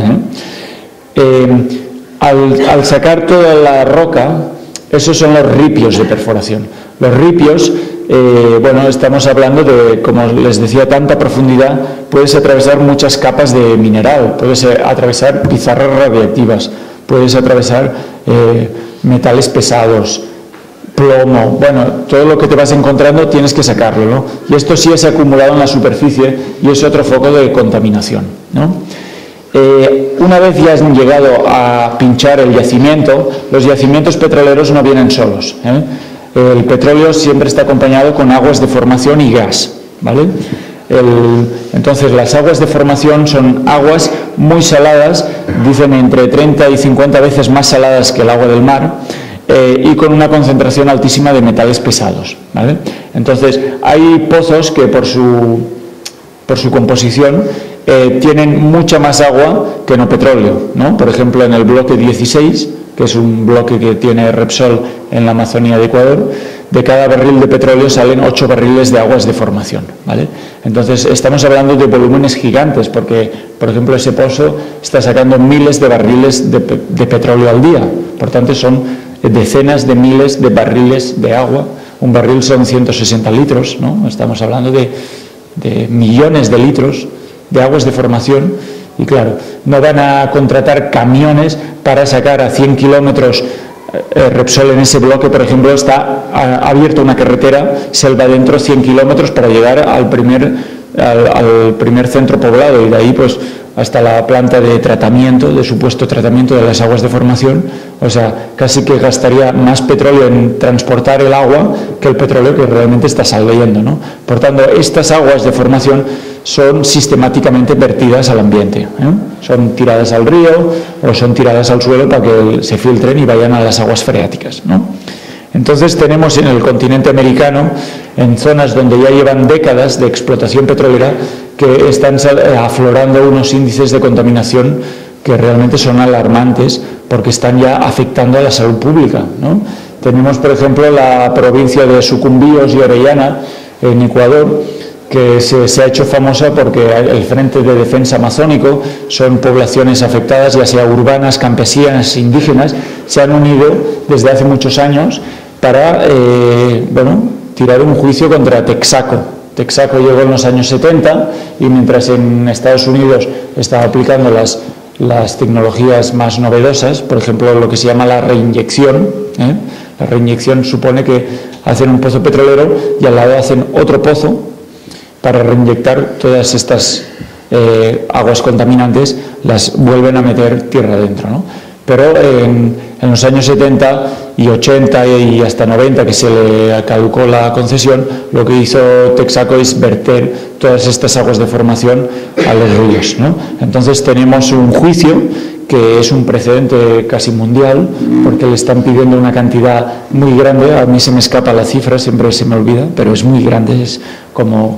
¿eh? Al sacar toda la roca, esos son los ripios de perforación. Los ripios, bueno, estamos hablando de, como les decía, tanta profundidad, puedes atravesar muchas capas de mineral, puedes atravesar pizarras radiactivas, puedes atravesar metales pesados, plomo, bueno, todo lo que te vas encontrando tienes que sacarlo, ¿no? Y esto sí es acumulado en la superficie y es otro foco de contaminación, ¿no? Una vez ya han llegado a pinchar el yacimiento, los yacimientos petroleros no vienen solos, ¿eh? El petróleo siempre está acompañado con aguas de formación y gas, ¿vale? Entonces las aguas de formación son aguas muy saladas, dicen entre 30 y 50 veces más saladas que el agua del mar, y con una concentración altísima de metales pesados, ¿vale? Entonces hay pozos que por su composición tienen mucha más agua que no petróleo, ¿no? Por ejemplo, en el bloque 16, que es un bloque que tiene Repsol en la Amazonía de Ecuador, de cada barril de petróleo salen 8 barriles de aguas de formación, ¿vale? Entonces estamos hablando de volúmenes gigantes, porque, por ejemplo, ese pozo está sacando miles de barriles de petróleo al día, por tanto son decenas de miles de barriles de agua. Un barril son 160 litros, ¿no? Estamos hablando de millones de litros de aguas de formación, y claro, no van a contratar camiones para sacar a 100 kilómetros. Repsol en ese bloque, por ejemplo, ha abierto una carretera selva adentro 100 kilómetros para llegar al primer centro poblado, y de ahí pues hasta la planta de tratamiento, de supuesto tratamiento de las aguas de formación. O sea, casi que gastaría más petróleo en transportar el agua que el petróleo que realmente está saliendo, ¿no? Por tanto, estas aguas de formación son sistemáticamente vertidas al ambiente, ¿eh? Son tiradas al río o son tiradas al suelo para que se filtren y vayan a las aguas freáticas, ¿no? Entonces tenemos en el continente americano, en zonas donde ya llevan décadas de explotación petrolera, que están aflorando unos índices de contaminación que realmente son alarmantes, porque están ya afectando a la salud pública, ¿no? Tenemos, por ejemplo, la provincia de Sucumbíos y Orellana, en Ecuador, que se ha hecho famosa porque el Frente de Defensa Amazónico son poblaciones afectadas, ya sea urbanas, campesinas, indígenas, se han unido desde hace muchos años para tirar un juicio contra Texaco. Texaco llegó en los años 70 y mientras en Estados Unidos estaba aplicando las tecnologías más novedosas, por ejemplo lo que se llama la reinyección, ¿eh? La reinyección supone que hacen un pozo petrolero y al lado hacen otro pozo para reinyectar todas estas aguas contaminantes, las vuelven a meter tierra adentro, ¿no? Pero en los años 70 y 80 y hasta 90, que se le caducó la concesión, lo que hizo Texaco es verter todas estas aguas de formación a los ríos, ¿no? Entonces tenemos un juicio que es un precedente casi mundial, porque le están pidiendo una cantidad muy grande. A mí se me escapa la cifra, siempre se me olvida, pero es muy grande, es como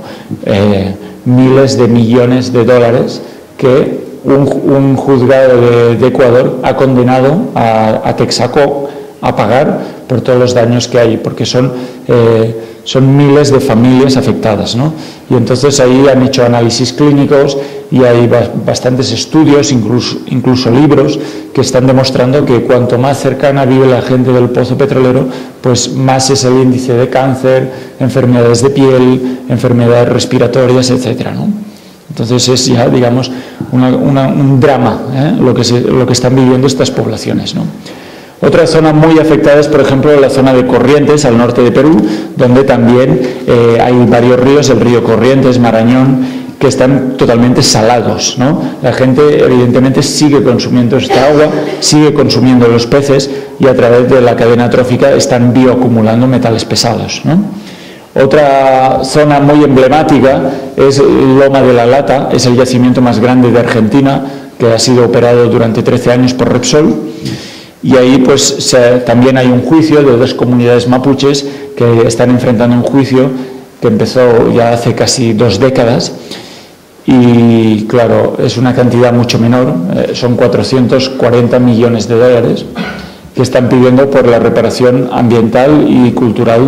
miles de millones de dólares que un juzgado de Ecuador ha condenado a Texaco a pagar por todos los daños que hay, porque son miles de familias afectadas, ¿no? Y entonces ahí han hecho análisis clínicos y hay bastantes estudios, incluso libros, que están demostrando que cuanto más cercana vive la gente del pozo petrolero, pues más es el índice de cáncer, enfermedades de piel, enfermedades respiratorias, etcétera, ¿no? Entonces es ya, digamos, un drama, ¿eh? lo que están viviendo estas poblaciones, ¿no? Otra zona muy afectada es, por ejemplo, la zona de Corrientes, al norte de Perú, donde también hay varios ríos, el río Corrientes, Marañón, que están totalmente salados, ¿no? La gente, evidentemente, sigue consumiendo esta agua, sigue consumiendo los peces y a través de la cadena trófica están bioacumulando metales pesados, ¿no? Otra zona muy emblemática es Loma de la Lata, es el yacimiento más grande de Argentina, que ha sido operado durante 13 años por Repsol. Y ahí pues también hay un juicio de 2 comunidades mapuches que están enfrentando un juicio que empezó ya hace casi 2 décadas y claro, es una cantidad mucho menor, son 440 millones de dólares que están pidiendo por la reparación ambiental y cultural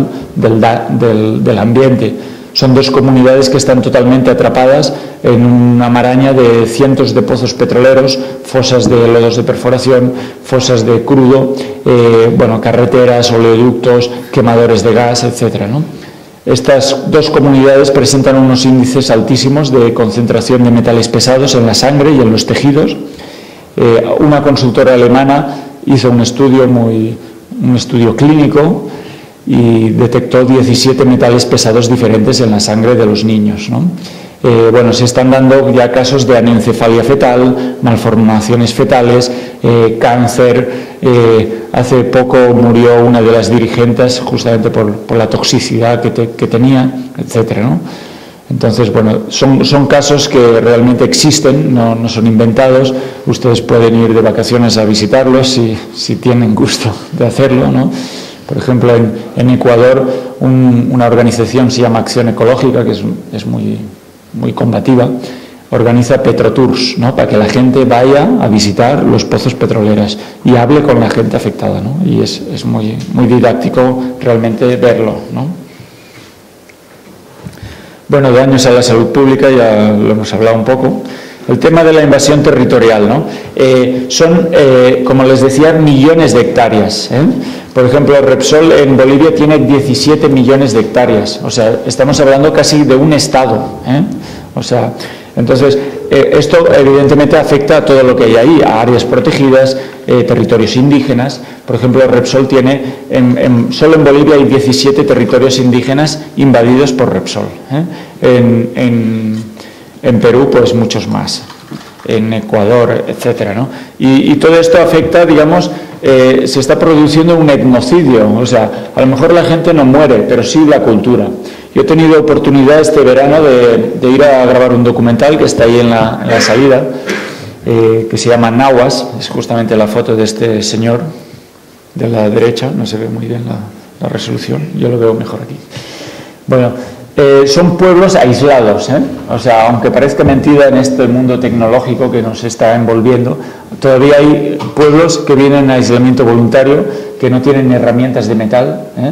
del ambiente. Son 2 comunidades que están totalmente atrapadas en una maraña de cientos de pozos petroleros, fosas de lodos de perforación, fosas de crudo, carreteras, oleoductos, quemadores de gas, etcétera, ¿no? Estas 2 comunidades presentan unos índices altísimos de concentración de metales pesados en la sangre y en los tejidos. Una consultora alemana hizo un estudio clínico y detectó 17 metales pesados diferentes en la sangre de los niños, ¿no? Bueno, se están dando ya casos de anencefalia fetal, malformaciones fetales, cáncer. Hace poco murió una de las dirigentes justamente por la toxicidad que tenía, etcétera, ¿no? Entonces, bueno, son casos que realmente existen, no son inventados. Ustedes pueden ir de vacaciones a visitarlos si tienen gusto de hacerlo, ¿no? Por ejemplo, en Ecuador, una organización se llama Acción Ecológica, que es muy combativa, organiza petrotours, ¿no? Para que la gente vaya a visitar los pozos petroleros y hable con la gente afectada, ¿no? Y es muy didáctico realmente verlo, ¿no? Bueno, daños a la salud pública, ya lo hemos hablado un poco. El tema de la invasión territorial, ¿no? Son, como les decía, millones de hectáreas, ¿eh? Por ejemplo, Repsol en Bolivia tiene 17 millones de hectáreas. O sea, estamos hablando casi de un estado, ¿eh? O sea, entonces, esto evidentemente afecta a todo lo que hay ahí, a áreas protegidas, territorios indígenas. Por ejemplo, Repsol tiene, solo en Bolivia hay 17 territorios indígenas invadidos por Repsol, ¿eh? En Perú, pues muchos más, en Ecuador, etcétera, ¿no? Y todo esto afecta, digamos, se está produciendo un etnocidio. O sea, a lo mejor la gente no muere, pero sí la cultura. Yo he tenido oportunidad este verano de ir a grabar un documental que está ahí en la salida, que se llama Nahuas. Es justamente la foto de este señor de la derecha, no se ve muy bien la resolución, yo lo veo mejor aquí. Bueno, son pueblos aislados, ¿eh? O sea, aunque parezca mentira en este mundo tecnológico que nos está envolviendo, todavía hay pueblos que vienen en aislamiento voluntario, que no tienen herramientas de metal, ¿eh?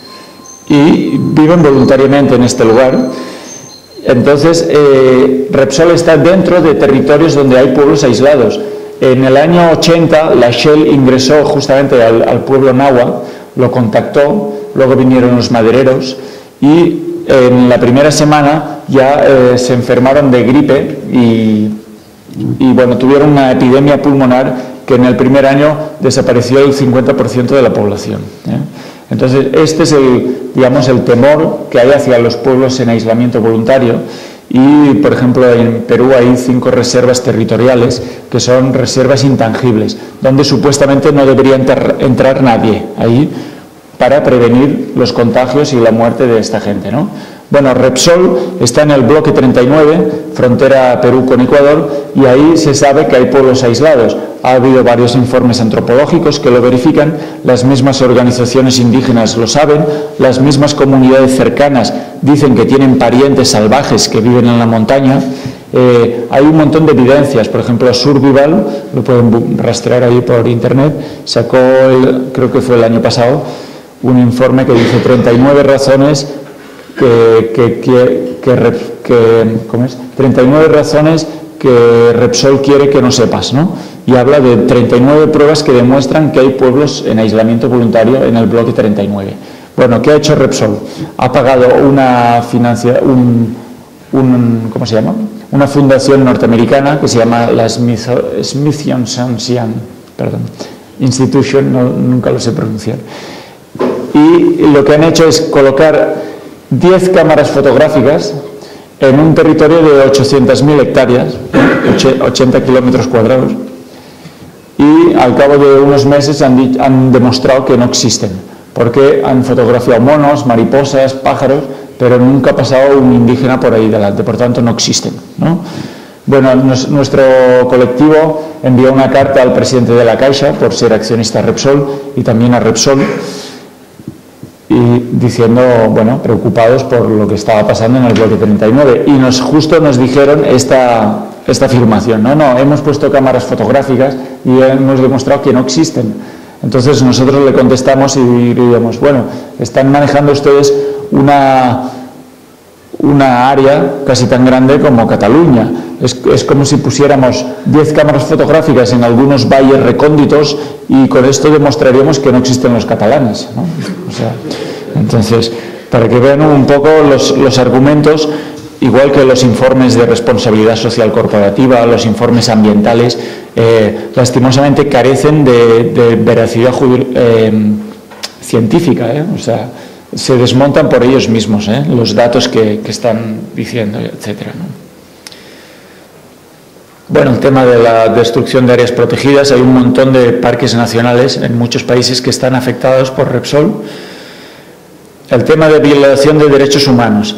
Y viven voluntariamente en este lugar. Entonces, Repsol está dentro de territorios donde hay pueblos aislados. En el año 80, la Shell ingresó justamente al pueblo Nahua, lo contactó, luego vinieron los madereros y en la primera semana ya se enfermaron de gripe y bueno, tuvieron una epidemia pulmonar que en el primer año desapareció el 50% de la población, ¿eh? Entonces, este es digamos, el temor que hay hacia los pueblos en aislamiento voluntario. Y, por ejemplo, en Perú hay 5 reservas territoriales que son reservas intangibles, donde supuestamente no debería entrar nadie ahí para prevenir los contagios y la muerte de esta gente, ¿no? Bueno, Repsol está en el bloque 39, frontera Perú con Ecuador, y ahí se sabe que hay pueblos aislados. Ha habido varios informes antropológicos que lo verifican, las mismas organizaciones indígenas lo saben, las mismas comunidades cercanas dicen que tienen parientes salvajes que viven en la montaña. Hay un montón de evidencias. Por ejemplo, Survival, lo pueden rastrear ahí por internet, sacó, creo que fue el año pasado, un informe que dice 39 razones 39 razones que Repsol quiere que no sepas, ¿no? Y habla de 39 pruebas que demuestran que hay pueblos en aislamiento voluntario en el bloque 39. Bueno, ¿qué ha hecho Repsol? Ha pagado ¿cómo se llama? Una fundación norteamericana que se llama la Smithsonian Institution, nunca lo sé pronunciar. Y lo que han hecho es colocar 10 cámaras fotográficas en un territorio de 800.000 hectáreas, 80 kilómetros cuadrados, y al cabo de unos meses han demostrado que no existen, porque han fotografiado monos, mariposas, pájaros, pero nunca ha pasado un indígena por ahí delante, por tanto no existen, ¿no? Bueno, nuestro colectivo envió una carta al presidente de la Caixa por ser accionista Repsol y también a Repsol, y diciendo, bueno, preocupados por lo que estaba pasando en el bloque 39, y justo nos dijeron esta afirmación, no, hemos puesto cámaras fotográficas y hemos demostrado que no existen. Entonces nosotros le contestamos y diríamos, bueno, están manejando ustedes una área casi tan grande como Cataluña. Es como si pusiéramos 10 cámaras fotográficas en algunos valles recónditos y con esto demostraríamos que no existen los catalanes, ¿no? O sea, entonces, para que vean un poco los argumentos, igual que los informes de responsabilidad social corporativa, los informes ambientales, lastimosamente carecen de veracidad científica, ¿eh? O sea, se desmontan por ellos mismos, los datos que están diciendo, etcétera, ¿no? Bueno, el tema de la destrucción de áreas protegidas, hay un montón de parques nacionales en muchos países que están afectados por Repsol. El tema de violación de derechos humanos.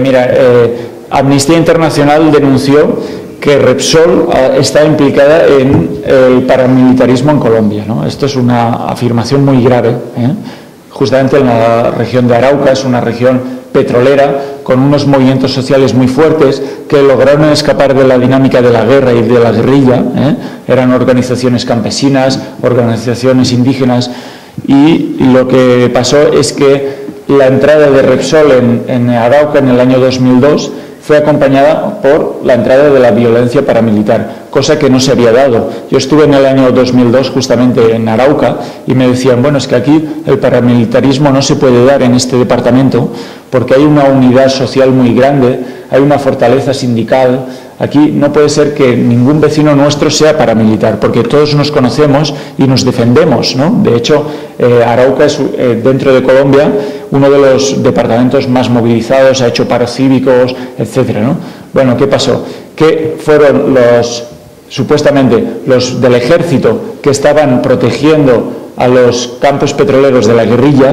Amnistía Internacional denunció que Repsol está implicada en el paramilitarismo en Colombia, ¿no? Esto es una afirmación muy grave, Justamente en la región de Arauca, es una región petrolera con unos movimientos sociales muy fuertes que lograron escapar de la dinámica de la guerra y de la guerrilla, eran organizaciones campesinas, organizaciones indígenas, y lo que pasó es que la entrada de Repsol en Arauca en el año 2002 fue acompañada por la entrada de la violencia paramilitar, cosa que no se había dado. Yo estuve en el año 2002 justamente en Arauca y me decían, bueno, es que aquí el paramilitarismo no se puede dar en este departamento porque hay una unidad social muy grande, hay una fortaleza sindical. Aquí no puede ser que ningún vecino nuestro sea paramilitar, porque todos nos conocemos y nos defendemos, ¿no? De hecho, Arauca es, dentro de Colombia, uno de los departamentos más movilizados, ha hecho paros cívicos, etcétera, ¿no? Bueno, ¿qué pasó? Que fueron supuestamente los del ejército que estaban protegiendo a los campos petroleros de la guerrilla,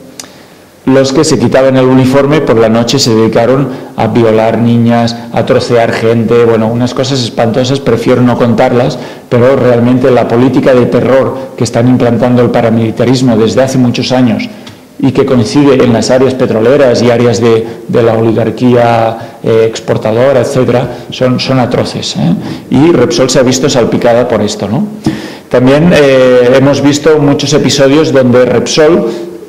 los que se quitaban el uniforme por la noche se dedicaron a violar niñas, a trocear gente, bueno, unas cosas espantosas, prefiero no contarlas, pero realmente la política de terror que están implantando el paramilitarismo desde hace muchos años y que coincide en las áreas petroleras y áreas de la oligarquía exportadora, etcétera, son atroces, y Repsol se ha visto salpicada por esto, ¿no? También hemos visto muchos episodios donde Repsol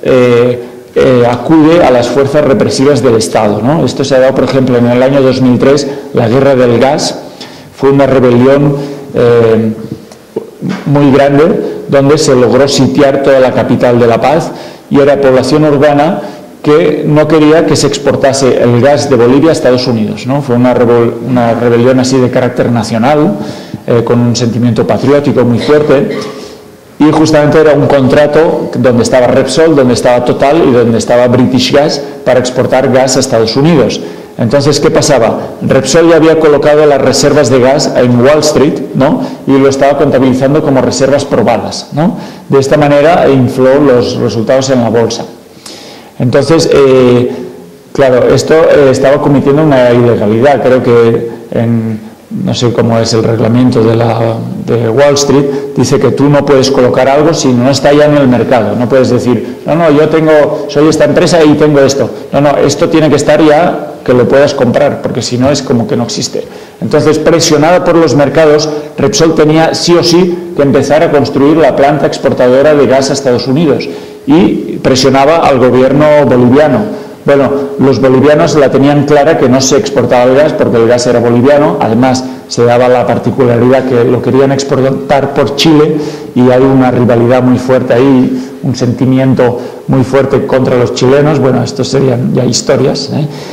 acude a las fuerzas represivas del Estado, ¿no? Esto se ha dado, por ejemplo, en el año 2003, la guerra del gas, fue una rebelión muy grande donde se logró sitiar toda la capital de La Paz y era población urbana que no quería que se exportase el gas de Bolivia a Estados Unidos, ¿no? Fue una rebelión así de carácter nacional, con un sentimiento patriótico muy fuerte. Y justamente era un contrato donde estaba Repsol, donde estaba Total y donde estaba British Gas para exportar gas a Estados Unidos. Entonces, ¿qué pasaba? Repsol ya había colocado las reservas de gas en Wall Street, ¿no? Y lo estaba contabilizando como reservas probadas, ¿no? De esta manera infló los resultados en la bolsa. Entonces, claro, esto estaba cometiendo una ilegalidad. Creo que no sé cómo es el reglamento de Wall Street, dice que tú no puedes colocar algo si no está ya en el mercado. No puedes decir, no, yo soy esta empresa y tengo esto. No, esto tiene que estar ya que lo puedas comprar, porque si no es como que no existe. Entonces, presionada por los mercados, Repsol tenía sí o sí que empezar a construir la planta exportadora de gas a Estados Unidos y presionaba al gobierno boliviano. Bueno, los bolivianos la tenían clara que no se exportaba el gas porque el gas era boliviano, además se daba la particularidad que lo querían exportar por Chile y hay una rivalidad muy fuerte ahí, un sentimiento muy fuerte contra los chilenos. Bueno, estos serían ya historias,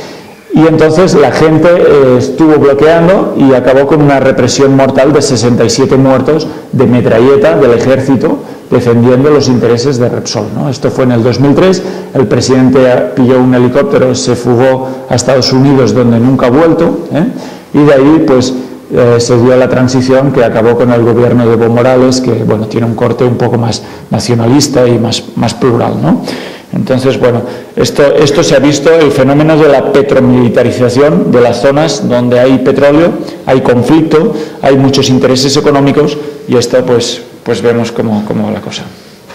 Y entonces la gente estuvo bloqueando y acabó con una represión mortal de 67 muertos de metralleta del ejército defendiendo los intereses de Repsol, ¿no? Esto fue en el 2003, el presidente pilló un helicóptero, se fugó a Estados Unidos donde nunca ha vuelto, y de ahí pues se dio la transición que acabó con el gobierno de Evo Morales, que bueno, tiene un corte un poco más nacionalista y más plural, ¿no? Entonces, bueno, esto se ha visto, el fenómeno de la petromilitarización de las zonas donde hay petróleo, hay conflicto, hay muchos intereses económicos y esto pues vemos cómo va la cosa.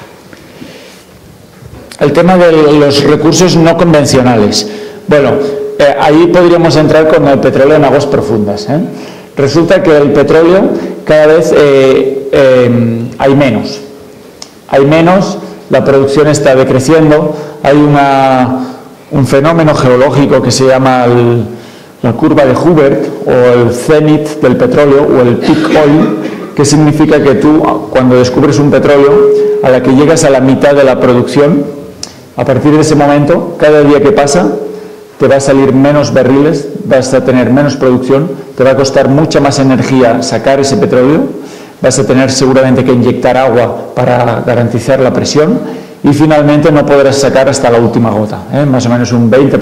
El tema de los recursos no convencionales. Bueno, ahí podríamos entrar con el petróleo en aguas profundas, Resulta que el petróleo cada vez hay menos. Hay menos, la producción está decreciendo, hay un fenómeno geológico que se llama la curva de Hubert o el cenit del petróleo o el peak oil, que significa que tú, cuando descubres un petróleo, a la que llegas a la mitad de la producción, a partir de ese momento, cada día que pasa, te va a salir menos barriles, vas a tener menos producción, te va a costar mucha más energía sacar ese petróleo, vas a tener seguramente que inyectar agua para garantizar la presión y finalmente no podrás sacar hasta la última gota, más o menos un 20%,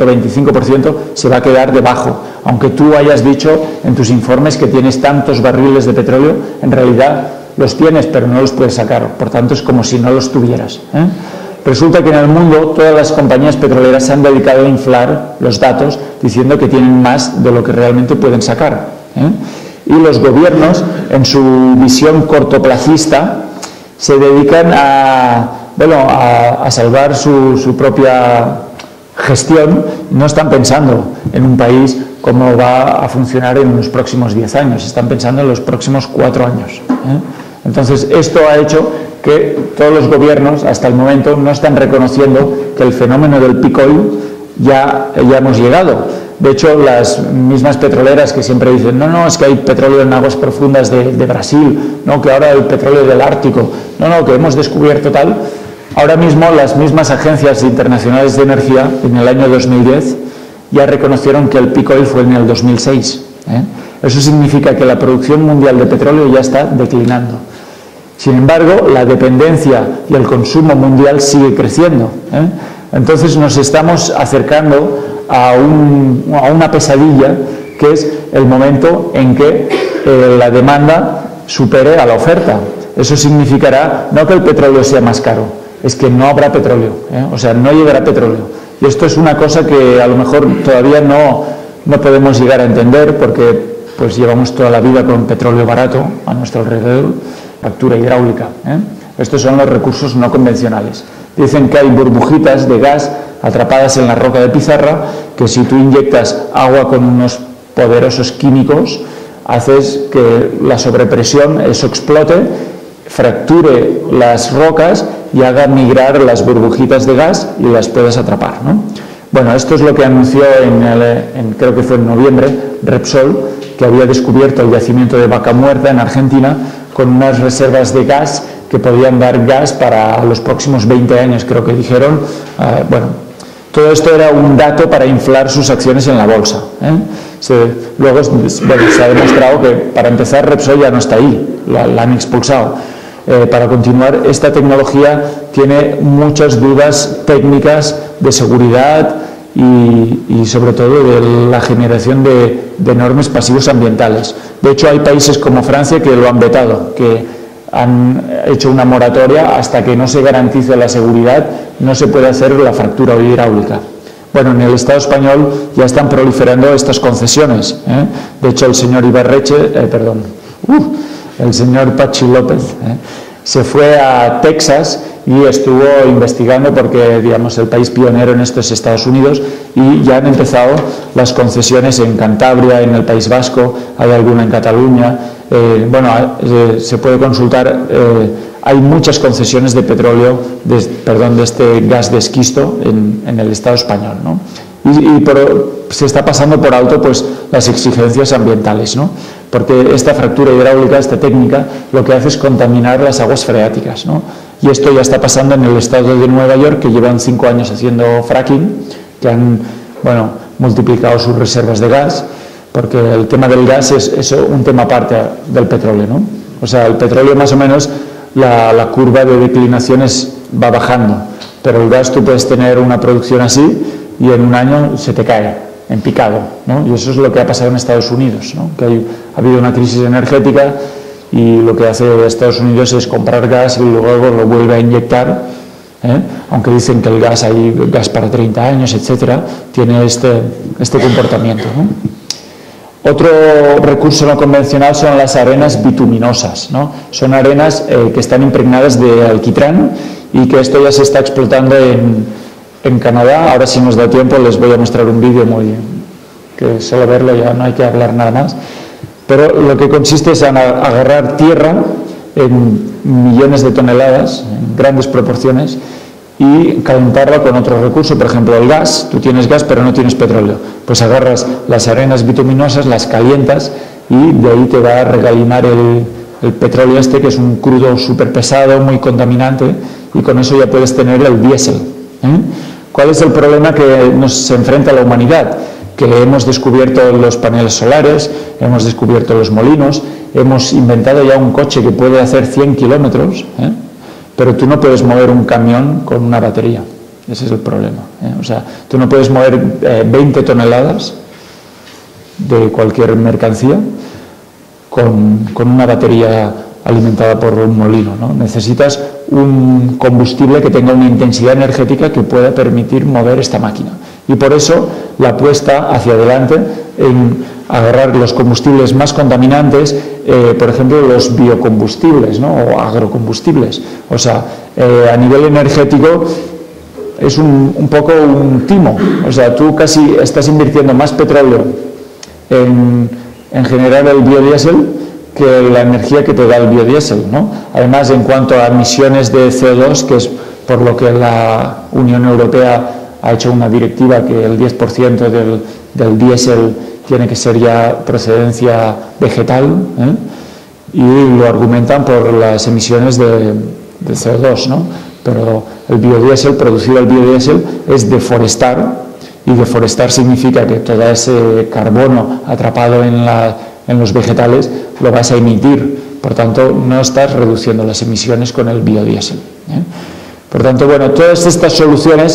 25% se va a quedar debajo, aunque tú hayas dicho en tus informes que tienes tantos barriles de petróleo, en realidad los tienes pero no los puedes sacar, por tanto es como si no los tuvieras. Resulta que en el mundo todas las compañías petroleras se han dedicado a inflar los datos diciendo que tienen más de lo que realmente pueden sacar, y los gobiernos en su visión cortoplacista se dedican a salvar su propia gestión, no están pensando en un país cómo va a funcionar en los próximos 10 años, están pensando en los próximos 4 años. Entonces, esto ha hecho que todos los gobiernos, hasta el momento, no están reconociendo que el fenómeno del peak oil ya hemos llegado. De hecho, las mismas petroleras que siempre dicen, no, es que hay petróleo en aguas profundas de Brasil, no, que ahora hay petróleo del Ártico, no, que hemos descubierto tal. Ahora mismo las mismas agencias internacionales de energía, en el año 2010, ya reconocieron que el peak oil fue en el 2006. Eso significa que la producción mundial de petróleo ya está declinando. Sin embargo, la dependencia y el consumo mundial sigue creciendo. Entonces nos estamos acercando a una pesadilla, que es el momento en que la demanda supere a la oferta. Eso significará no que el petróleo sea más caro, es que no habrá petróleo, o sea, no llegará petróleo. Y esto es una cosa que a lo mejor todavía no podemos llegar a entender, porque pues llevamos toda la vida con petróleo barato a nuestro alrededor, fractura hidráulica. Estos son los recursos no convencionales. Dicen que hay burbujitas de gas atrapadas en la roca de pizarra, que si tú inyectas agua con unos poderosos químicos, haces que la sobrepresión, eso explote, fracture las rocas y haga migrar las burbujitas de gas y las puedas atrapar, ¿no? Bueno, esto es lo que anunció creo que fue en noviembre, Repsol, que había descubierto el yacimiento de Vaca Muerta en Argentina con unas reservas de gas que podían dar gas para los próximos 20 años, creo que dijeron. Todo esto era un dato para inflar sus acciones en la bolsa. Luego se ha demostrado que, para empezar, Repsol ya no está ahí, la han expulsado. Para continuar, esta tecnología tiene muchas dudas técnicas de seguridad y sobre todo de la generación de enormes pasivos ambientales. De hecho, hay países como Francia que lo han vetado, que han hecho una moratoria hasta que no se garantice la seguridad, no se puede hacer la fractura hidráulica. Bueno, en el Estado español ya están proliferando estas concesiones. De hecho, el señor el señor Pachi López se fue a Texas y estuvo investigando, porque digamos el país pionero en esto es Estados Unidos, y ya han empezado las concesiones en Cantabria, en el País Vasco, hay alguna en Cataluña. Se puede consultar, hay muchas concesiones de petróleo, de este gas de esquisto en el Estado español, ¿no? Se está pasando por alto pues las exigencias ambientales, ¿no? Porque esta fractura hidráulica, esta técnica, lo que hace es contaminar las aguas freáticas, ¿no? Y esto ya está pasando en el estado de Nueva York, que llevan 5 años haciendo fracking, que han multiplicado sus reservas de gas, porque el tema del gas es un tema aparte del petróleo, ¿no? O sea, el petróleo más o menos la curva de declinaciones va bajando, pero el gas tú puedes tener una producción así y en un año se te cae en picado, ¿no? Y eso es lo que ha pasado en Estados Unidos, ¿no? Que ha habido una crisis energética y lo que hace Estados Unidos es comprar gas y luego lo vuelve a inyectar, aunque dicen que el gas, hay gas para 30 años, etcétera, tiene este comportamiento, ¿no? Otro recurso no convencional son las arenas bituminosas, ¿no? Son arenas que están impregnadas de alquitrán y que esto ya se está explotando en Canadá. Ahora, si nos da tiempo, les voy a mostrar un vídeo que solo verlo ya no hay que hablar nada más. Pero lo que consiste es en agarrar tierra en millones de toneladas, en grandes proporciones, y calentarla con otro recurso, por ejemplo el gas. Tú tienes gas pero no tienes petróleo, pues agarras las arenas bituminosas, las calientas y de ahí te va a regalinar el petróleo que es un crudo súper pesado, muy contaminante, y con eso ya puedes tener el diésel. ¿Cuál es el problema que nos enfrenta la humanidad? Que hemos descubierto los paneles solares, hemos descubierto los molinos, hemos inventado ya un coche que puede hacer 100 kilómetros, pero tú no puedes mover un camión con una batería. Ese es el problema, ¿eh? O sea, tú no puedes mover 20 toneladas de cualquier mercancía con una batería alimentada por un molino, ¿no? Necesitas un combustible que tenga una intensidad energética que pueda permitir mover esta máquina. Y por eso la apuesta hacia adelante en agarrar los combustibles más contaminantes, por ejemplo los biocombustibles, ¿no? O agrocombustibles. O sea, a nivel energético es un poco un timo. O sea, tú casi estás invirtiendo más petróleo en generar el biodiesel que la energía que te da el biodiesel, ¿no? Además, en cuanto a emisiones de CO2, que es por lo que la Unión Europea ha hecho una directiva que el 10% del diésel tiene que ser ya procedencia vegetal, ¿eh? Y lo argumentan por las emisiones de CO2, ¿no? Pero el biodiesel, producir el biodiesel es deforestar, y deforestar significa que todo ese carbono atrapado en los vegetales lo vas a emitir, por tanto no estás reduciendo las emisiones con el biodiesel, ¿eh? Por tanto, bueno, todas estas soluciones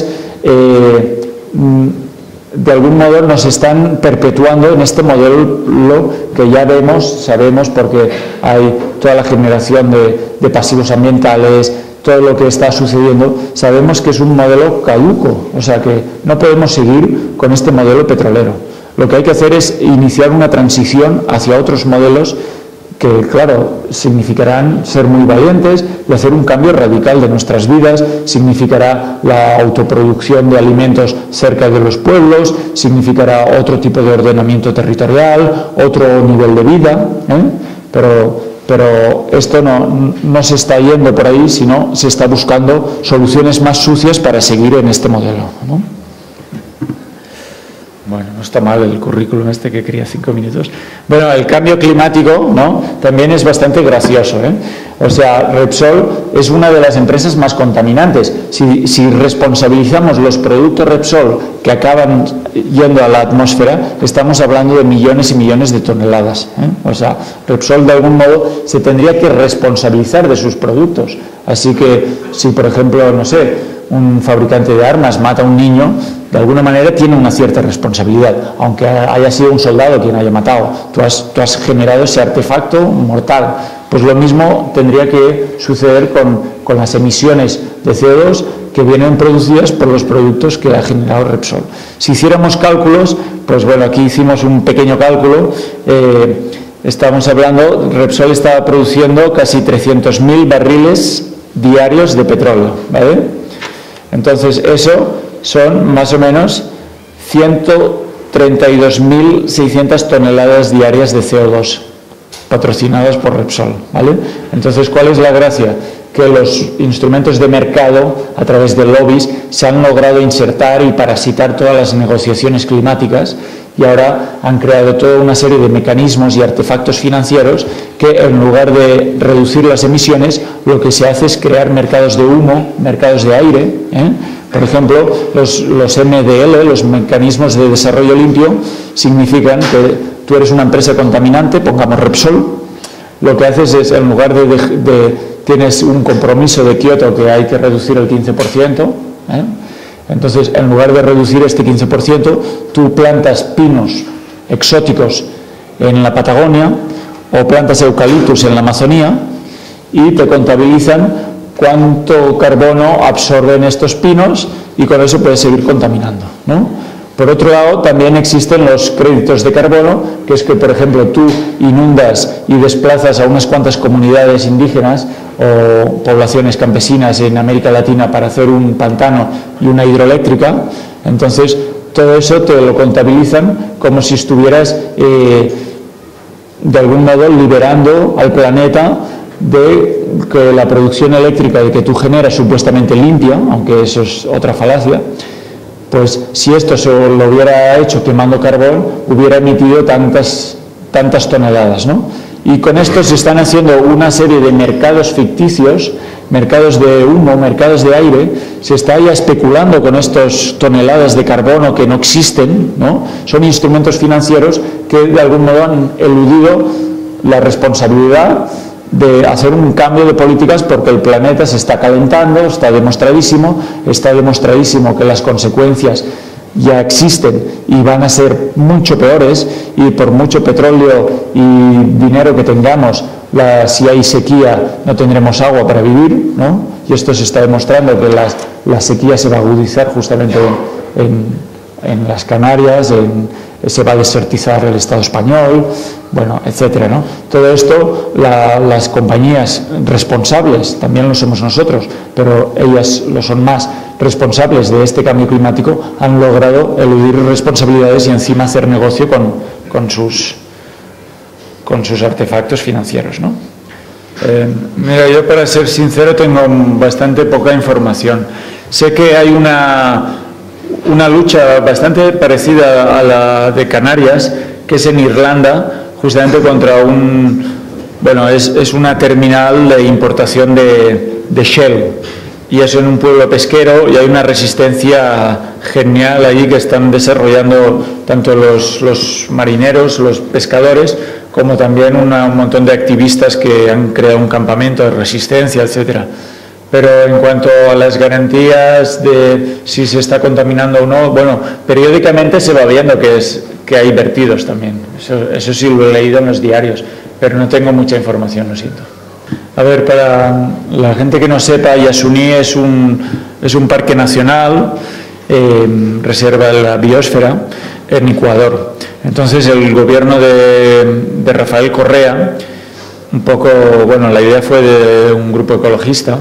de algún modo nos están perpetuando en este modelo que ya sabemos porque hay toda la generación de pasivos ambientales, todo lo que está sucediendo, sabemos que es un modelo caduco, o sea que no podemos seguir con este modelo petrolero. Lo que hay que hacer es iniciar una transición hacia otros modelos que, claro, significarán ser muy valientes y hacer un cambio radical de nuestras vidas. Significará la autoproducción de alimentos cerca de los pueblos, significará otro tipo de ordenamiento territorial, otro nivel de vida, ¿eh? Pero esto no se está yendo por ahí, sino se está buscando soluciones más sucias para seguir en este modelo, ¿no? Bueno, no está mal el currículum este que quería 5 minutos. Bueno, el cambio climático, ¿no? También es bastante gracioso, ¿eh? O sea, Repsol es una de las empresas más contaminantes. Si responsabilizamos los productos Repsol que acaban yendo a la atmósfera, estamos hablando de millones y millones de toneladas, ¿eh? O sea, Repsol de algún modo se tendría que responsabilizar de sus productos. Así que si, por ejemplo, no sé, un fabricante de armas mata a un niño, de alguna manera tiene una cierta responsabilidad, aunque haya sido un soldado quien haya matado. Tú has generado ese artefacto mortal. Pues lo mismo tendría que suceder con las emisiones de CO2 que vienen producidas por los productos que ha generado Repsol. Si hiciéramos cálculos, pues bueno, aquí hicimos un pequeño cálculo. Estamos hablando, Repsol está produciendo casi 300.000 barriles diarios de petróleo, ¿vale? Entonces, eso son más o menos 132.600 toneladas diarias de CO2 patrocinadas por Repsol, ¿vale? Entonces, ¿cuál es la gracia? Que los instrumentos de mercado, a través de lobbies, se han logrado insertar y parasitar todas las negociaciones climáticas, y ahora han creado toda una serie de mecanismos y artefactos financieros que, en lugar de reducir las emisiones, lo que se hace es crear mercados de humo, mercados de aire, ¿eh? Por ejemplo, los MDL, los mecanismos de desarrollo limpio, significan que tú eres una empresa contaminante, pongamos Repsol, lo que haces es, en lugar tienes un compromiso de Kioto que hay que reducir el 15%, ¿eh? Entonces, en lugar de reducir este 15%, tú plantas pinos exóticos en la Patagonia o plantas eucaliptus en la Amazonía y te contabilizan cuánto carbono absorben estos pinos y con eso puedes seguir contaminando, ¿no? Por otro lado, también existen los créditos de carbono, que es que, por ejemplo, tú inundas y desplazas a unas cuantas comunidades indígenas o poblaciones campesinas en América Latina para hacer un pantano y una hidroeléctrica. Entonces, todo eso te lo contabilizan como si estuvieras, de algún modo, liberando al planeta de que la producción eléctrica de que tú generas supuestamente limpia, aunque eso es otra falacia. Pues si esto se lo hubiera hecho quemando carbón, hubiera emitido tantas toneladas, ¿no? Y con esto se están haciendo una serie de mercados ficticios, mercados de humo, mercados de aire. Se está ya especulando con estas toneladas de carbono que no existen, ¿no? Son instrumentos financieros que de algún modo han eludido la responsabilidad de hacer un cambio de políticas porque el planeta se está calentando, está demostradísimo que las consecuencias ya existen y van a ser mucho peores, y por mucho petróleo y dinero que tengamos, si hay sequía no tendremos agua para vivir, ¿no? Y esto se está demostrando que la sequía se va a agudizar justamente en las Canarias, se va a desertizar el Estado español, bueno, etcétera, ¿no? Todo esto, las compañías responsables, también lo somos nosotros, pero ellas lo son más responsables de este cambio climático, han logrado eludir responsabilidades y encima hacer negocio con sus artefactos financieros, ¿no? Mira, yo para ser sincero tengo bastante poca información. Sé que hay una lucha bastante parecida a la de Canarias, que es en Irlanda, justamente contra es una terminal de importación de Shell, y es en un pueblo pesquero, y hay una resistencia genial allí que están desarrollando tanto los marineros, los pescadores, como también un montón de activistas que han creado un campamento de resistencia, etcétera. Pero en cuanto a las garantías de si se está contaminando o no, bueno, periódicamente se va viendo que hay vertidos también. Eso sí lo he leído en los diarios, pero no tengo mucha información, lo siento. A ver, para la gente que no sepa, Yasuní es un parque nacional, reserva de la biosfera, en Ecuador. Entonces el gobierno de Rafael Correa, un poco, bueno, la idea fue de un grupo ecologista,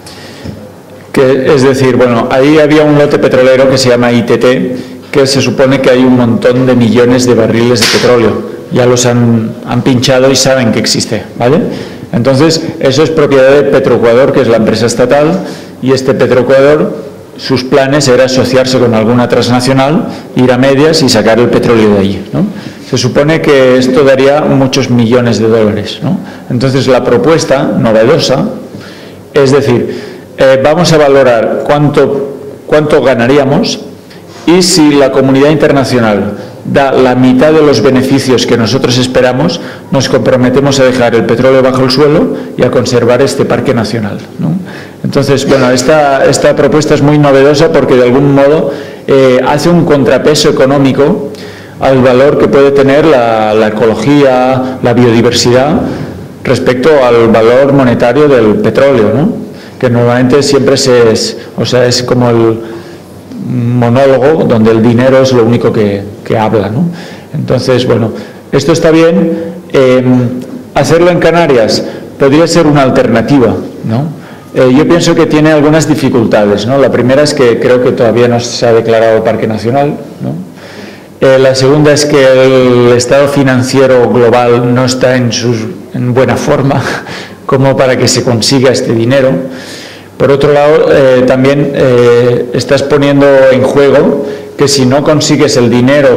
es decir, bueno, ahí había un lote petrolero que se llama ITT, que se supone que hay un montón de millones de barriles de petróleo. Ya los han pinchado y saben que existe, ¿vale? Entonces, eso es propiedad de Petroecuador, que es la empresa estatal, y este Petroecuador, sus planes era asociarse con alguna transnacional, ir a medias y sacar el petróleo de allí, ¿no? Se supone que esto daría muchos millones de dólares, ¿no? Entonces, la propuesta novedosa es decir, vamos a valorar cuánto ganaríamos, y si la comunidad internacional da la mitad de los beneficios que nosotros esperamos, nos comprometemos a dejar el petróleo bajo el suelo y a conservar este parque nacional, ¿no? Entonces, bueno, esta propuesta es muy novedosa porque de algún modo hace un contrapeso económico al valor que puede tener la ecología, la biodiversidad, respecto al valor monetario del petróleo, ¿no? Que normalmente siempre es como el monólogo donde el dinero es lo único que habla, ¿no? Entonces, bueno, esto está bien. Hacerlo en Canarias podría ser una alternativa, ¿no? Yo pienso que tiene algunas dificultades, ¿no? La primera es que creo que todavía no se ha declarado parque nacional, ¿no? La segunda es que el estado financiero global no está en buena forma como para que se consiga este dinero. Por otro lado, también estás poniendo en juego que si no consigues el dinero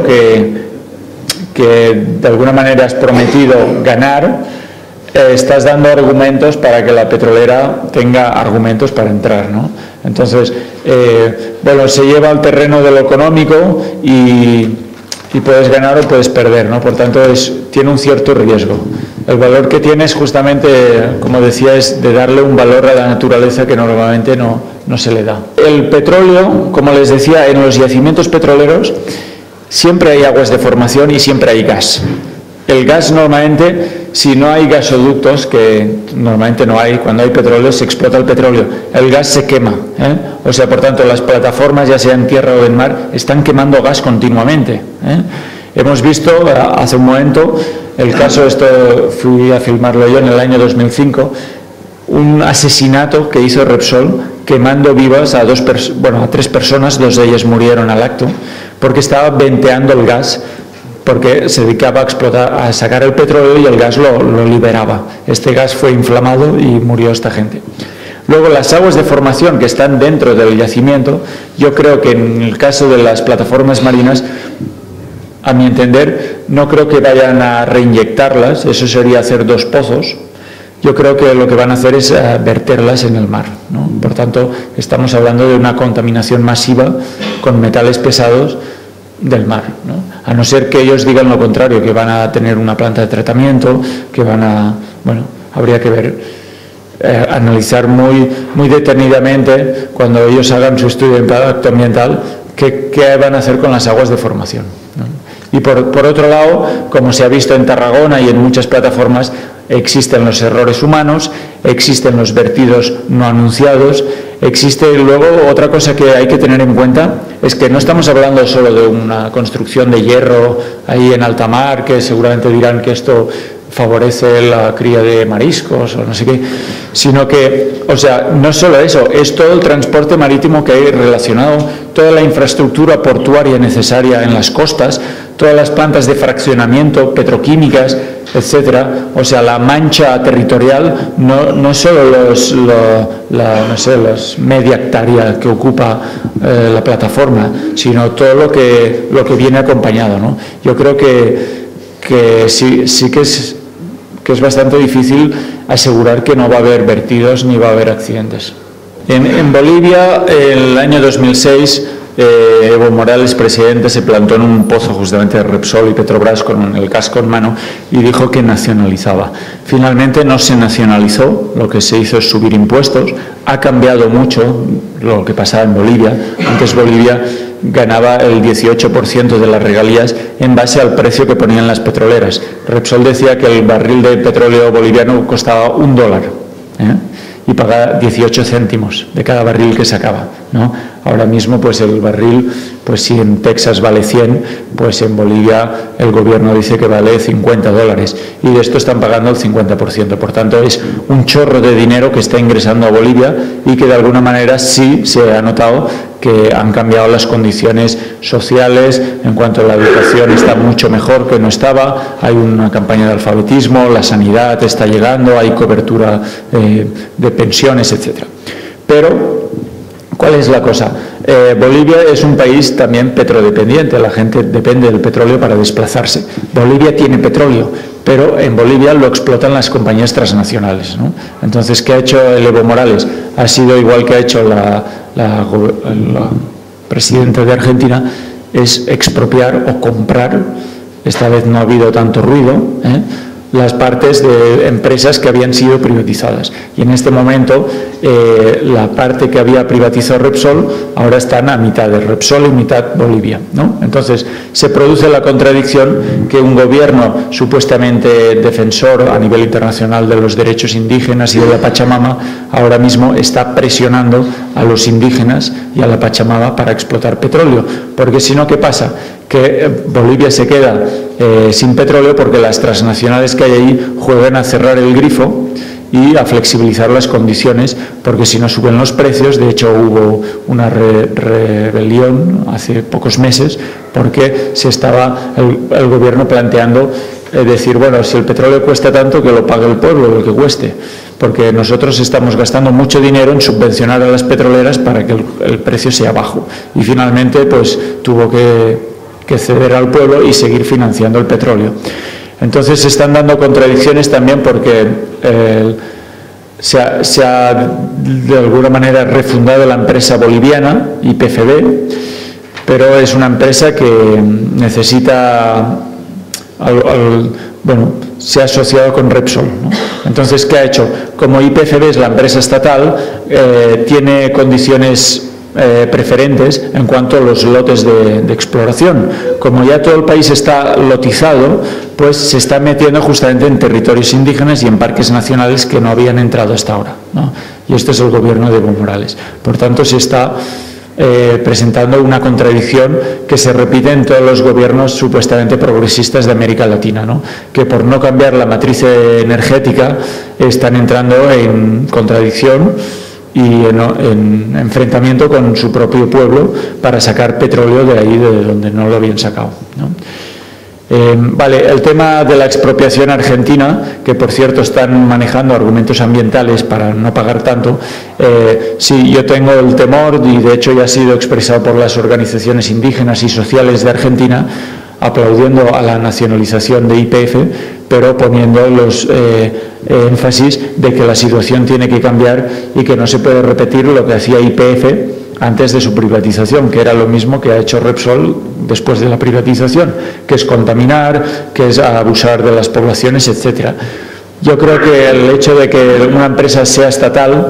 que de alguna manera has prometido ganar, estás dando argumentos para que la petrolera tenga argumentos para entrar, ¿no? Entonces, bueno, se lleva al terreno de lo económico y puedes ganar o puedes perder, ¿no? Por tanto, tiene un cierto riesgo. El valor que tiene es justamente, como decía, es de darle un valor a la naturaleza que normalmente no se le da. El petróleo, como les decía, en los yacimientos petroleros siempre hay aguas de formación y siempre hay gas. El gas normalmente, si no hay gasoductos, que normalmente no hay, cuando hay petróleo se explota el petróleo, el gas se quema, ¿eh? O sea, por tanto, las plataformas, ya sea en tierra o en mar, están quemando gas continuamente, ¿eh? Hemos visto hace un momento el caso, esto fui a filmarlo yo en el año 2005, un asesinato que hizo Repsol quemando vivas a 3 personas, 2 de ellas murieron al acto, porque estaba venteando el gas, porque se dedicaba a sacar el petróleo y el gas lo liberaba. Este gas fue inflamado y murió esta gente. Luego, las aguas de formación que están dentro del yacimiento, yo creo que en el caso de las plataformas marinas, a mi entender, no creo que vayan a reinyectarlas, eso sería hacer 2 pozos. Yo creo que lo que van a hacer es verterlas en el mar, ¿no? Por tanto, estamos hablando de una contaminación masiva con metales pesados del mar, ¿no? A no ser que ellos digan lo contrario, que van a tener una planta de tratamiento, que van a Habría que ver, analizar muy detenidamente, cuando ellos hagan su estudio de impacto ambiental, qué van a hacer con las aguas de formación, ¿no? Y por otro lado, como se ha visto en Tarragona y en muchas plataformas, existen los errores humanos, existen los vertidos no anunciados, existe luego otra cosa que hay que tener en cuenta, es que no estamos hablando solo de una construcción de hierro ahí en alta mar, que seguramente dirán que esto favorece la cría de mariscos o no sé qué, sino que, o sea, no solo eso, es todo el transporte marítimo que hay relacionado, toda la infraestructura portuaria necesaria en las costas, todas las plantas de fraccionamiento, petroquímicas, etcétera. O sea, la mancha territorial, no solo los media hectárea que ocupa la plataforma, sino todo lo que viene acompañado, ¿no? Yo creo que sí que es bastante difícil asegurar que no va a haber vertidos ni va a haber accidentes. En Bolivia, en el año 2006, Evo Morales, presidente, se plantó en un pozo justamente de Repsol y Petrobras con el casco en mano y dijo que nacionalizaba. Finalmente no se nacionalizó, lo que se hizo es subir impuestos. Ha cambiado mucho lo que pasaba en Bolivia. Antes Bolivia ganaba el 18% de las regalías en base al precio que ponían las petroleras. Repsol decía que el barril de petróleo boliviano costaba $1, y pagaba 18 céntimos de cada barril que sacaba, ¿no? Ahora mismo, pues el barril, pues si en Texas vale 100, pues en Bolivia el gobierno dice que vale $50, y de esto están pagando el 50%. Por tanto, es un chorro de dinero que está ingresando a Bolivia y que de alguna manera sí se ha notado que han cambiado las condiciones sociales. En cuanto a la educación, está mucho mejor que no estaba, hay una campaña de alfabetismo, la sanidad está llegando, hay cobertura de pensiones, etcétera. Pero, ¿cuál es la cosa? Bolivia es un país también petrodependiente, la gente depende del petróleo para desplazarse. Bolivia tiene petróleo, pero en Bolivia lo explotan las compañías transnacionales, ¿no? Entonces, ¿qué ha hecho el Evo Morales? Ha sido igual que ha hecho la presidenta de Argentina, es expropiar o comprar, esta vez no ha habido tanto ruido, las partes de empresas que habían sido privatizadas. Y en este momento la parte que había privatizado Repsol ahora están a mitad de Repsol y mitad Bolivia, ¿no? Entonces se produce la contradicción que un gobierno supuestamente defensor a nivel internacional de los derechos indígenas y de la Pachamama ahora mismo está presionando a los indígenas y a la Pachamama para explotar petróleo. Porque si no, ¿qué pasa? Que Bolivia se queda sin petróleo porque las transnacionales que hay ahí juegan a cerrar el grifo y a flexibilizar las condiciones, porque si no suben los precios. De hecho, hubo una rebelión hace pocos meses porque se estaba el gobierno planteando decir, bueno, si el petróleo cuesta tanto, que lo pague el pueblo, lo que cueste, porque nosotros estamos gastando mucho dinero en subvencionar a las petroleras para que el precio sea bajo. Y finalmente, pues tuvo que ceder al pueblo y seguir financiando el petróleo. Entonces se están dando contradicciones también porque se ha de alguna manera refundado la empresa boliviana YPFB, pero es una empresa que necesita bueno, se ha asociado con Repsol, ¿no? Entonces, ¿qué ha hecho? Como YPFB es la empresa estatal, tiene condiciones preferentes en cuanto a los lotes de exploración. Como ya todo el país está lotizado, pues se está metiendo justamente en territorios indígenas y en parques nacionales que no habían entrado hasta ahora, ¿no? Y este es el gobierno de Evo Morales. Por tanto, se está presentando una contradicción que se repite en todos los gobiernos supuestamente progresistas de América Latina, ¿no? Que por no cambiar la matriz energética están entrando en contradicción y en enfrentamiento con su propio pueblo para sacar petróleo de ahí de donde no lo habían sacado, ¿no? Vale, el tema de la expropiación argentina, que por cierto están manejando argumentos ambientales para no pagar tanto, sí, yo tengo el temor, y de hecho ya ha sido expresado por las organizaciones indígenas y sociales de Argentina, aplaudiendo a la nacionalización de YPF, pero poniendo los énfasis de que la situación tiene que cambiar y que no se puede repetir lo que hacía YPF antes de su privatización, que era lo mismo que ha hecho Repsol después de la privatización, que es contaminar, que es abusar de las poblaciones, etcétera. Yo creo que el hecho de que una empresa sea estatal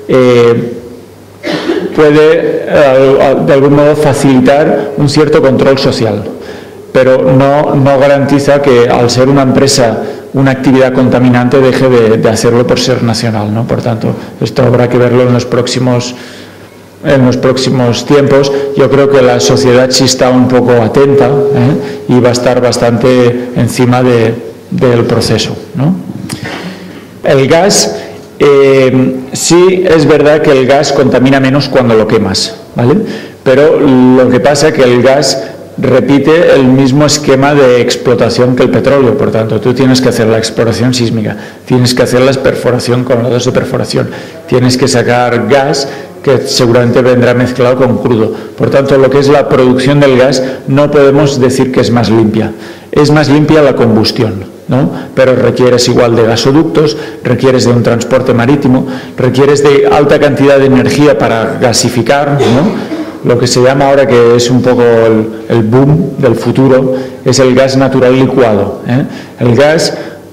puede de algún modo facilitar un cierto control social, pero no garantiza que al ser una empresa una actividad contaminante deje de hacerlo por ser nacional, ¿no? Por tanto, esto habrá que verlo en los próximos tiempos. Yo creo que la sociedad sí está un poco atenta y va a estar bastante encima del proceso, ¿no? El gas, sí es verdad que el gas contamina menos cuando lo quemas, ¿vale? Pero lo que pasa es que el gas repite el mismo esquema de explotación que el petróleo, por tanto tú tienes que hacer la exploración sísmica, tienes que hacer la perforación con lados de perforación, tienes que sacar gas que seguramente vendrá mezclado con crudo. Por tanto, lo que es la producción del gas no podemos decir que es más limpia. Es más limpia la combustión, ¿no? Pero requieres igual de gasoductos, requieres de un transporte marítimo, requieres de alta cantidad de energía para gasificar, ¿no? Lo que se llama ahora, que es un poco el boom del futuro, es el gas natural licuado, ¿eh? El gas,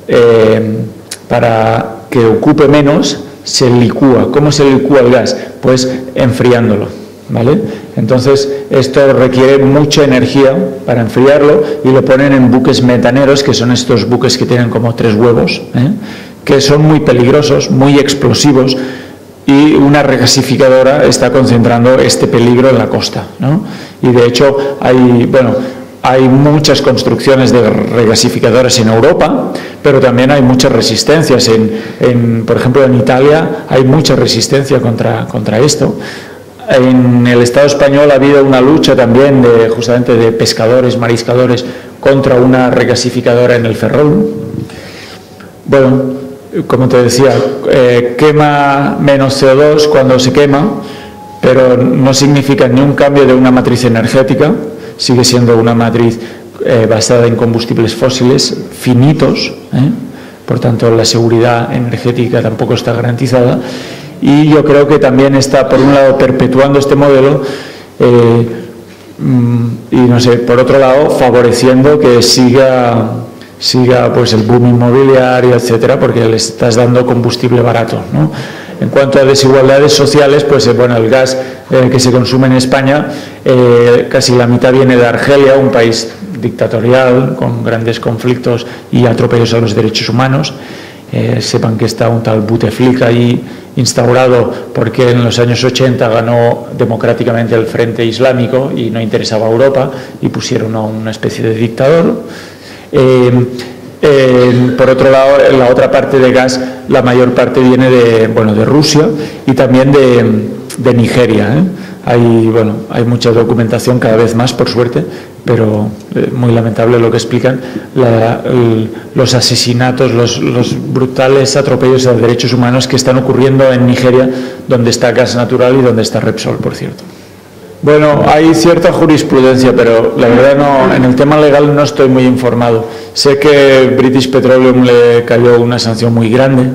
para que ocupe menos, se licúa. ¿Cómo se licúa el gas? Pues enfriándolo, ¿vale? Entonces, esto requiere mucha energía para enfriarlo y lo ponen en buques metaneros, que son estos buques que tienen como 3 huevos, que son muy peligrosos, muy explosivos, y una regasificadora está concentrando este peligro en la costa, ¿no? Y de hecho hay muchas construcciones de regasificadoras en Europa, pero también hay muchas resistencias. Por ejemplo, en Italia hay mucha resistencia contra esto. En el Estado español ha habido una lucha también justamente de pescadores, mariscadores, contra una regasificadora en el Ferrol. Bueno, como te decía, quema menos CO2 cuando se quema, pero no significa ni un cambio de una matriz energética, sigue siendo una matriz basada en combustibles fósiles finitos, por tanto la seguridad energética tampoco está garantizada, y yo creo que también está, por un lado, perpetuando este modelo y no sé, por otro lado, favoreciendo que siga pues el boom inmobiliario, etcétera, porque le estás dando combustible barato, ¿no? En cuanto a desigualdades sociales, pues bueno, el gas que se consume en España, casi la mitad viene de Argelia, un país dictatorial con grandes conflictos y atropellos a los derechos humanos. Sepan que está un tal Bouteflika ahí instaurado porque en los años 80 ganó democráticamente el Frente Islámico y no interesaba a Europa y pusieron a una especie de dictador. Por otro lado, en la otra parte de gas, la mayor parte viene de Rusia y también de Nigeria, ¿eh? Hay mucha documentación cada vez más, por suerte, pero muy lamentable lo que explican, los asesinatos, los brutales atropellos a los derechos humanos que están ocurriendo en Nigeria, donde está gas natural y donde está Repsol, por cierto. Bueno, hay cierta jurisprudencia, pero la verdad no, en el tema legal no estoy muy informado. Sé que British Petroleum le cayó una sanción muy grande.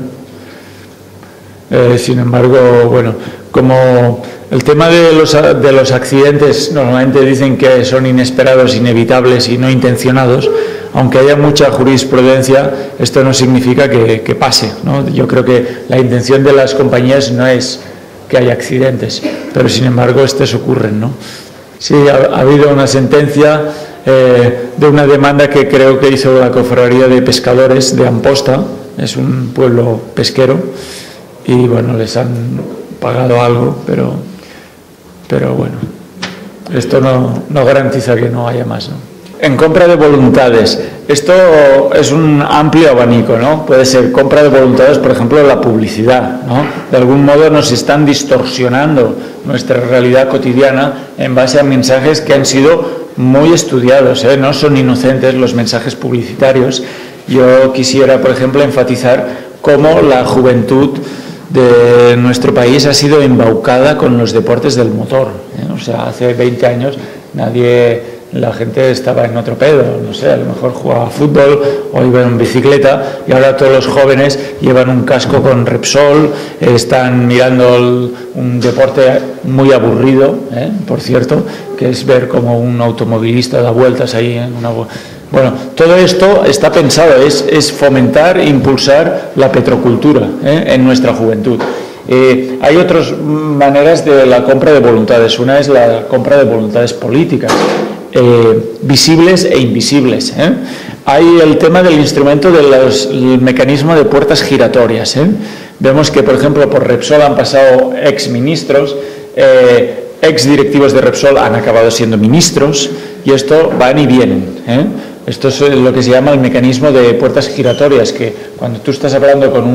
Sin embargo, bueno, como el tema de los accidentes normalmente dicen que son inesperados, inevitables y no intencionados, aunque haya mucha jurisprudencia, esto no significa que pase, ¿no? Yo creo que la intención de las compañías no es que haya accidentes, pero sin embargo estos ocurren, ¿no? Sí, ha habido una sentencia de una demanda que creo que hizo la Cofradía de Pescadores de Amposta, es un pueblo pesquero, y bueno, les han pagado algo, pero bueno, esto no garantiza que no haya más, ¿no? En compra de voluntades, esto es un amplio abanico, ¿no? Puede ser compra de voluntades, por ejemplo, la publicidad, ¿no? De algún modo nos están distorsionando nuestra realidad cotidiana en base a mensajes que han sido muy estudiados, ¿eh? No son inocentes los mensajes publicitarios. Yo quisiera, por ejemplo, enfatizar cómo la juventud de nuestro país ha sido embaucada con los deportes del motor, ¿eh? O sea, hace 20 años la gente estaba en otro pedo, no sé, a lo mejor jugaba fútbol o iban en bicicleta, y ahora todos los jóvenes llevan un casco con Repsol, están mirando un deporte muy aburrido, por cierto, que es ver como un automovilista da vueltas ahí en Bueno, todo esto está pensado, es fomentar e impulsar la petrocultura en nuestra juventud. Hay otras maneras de la compra de voluntades. Una es la compra de voluntades políticas, visibles e invisibles. Hay el tema del instrumento del mecanismo de puertas giratorias. Vemos que, por ejemplo, por Repsol han pasado exministros, exdirectivos de Repsol han acabado siendo ministros, y esto van y vienen. Esto es lo que se llama el mecanismo de puertas giratorias, que cuando tú estás hablando con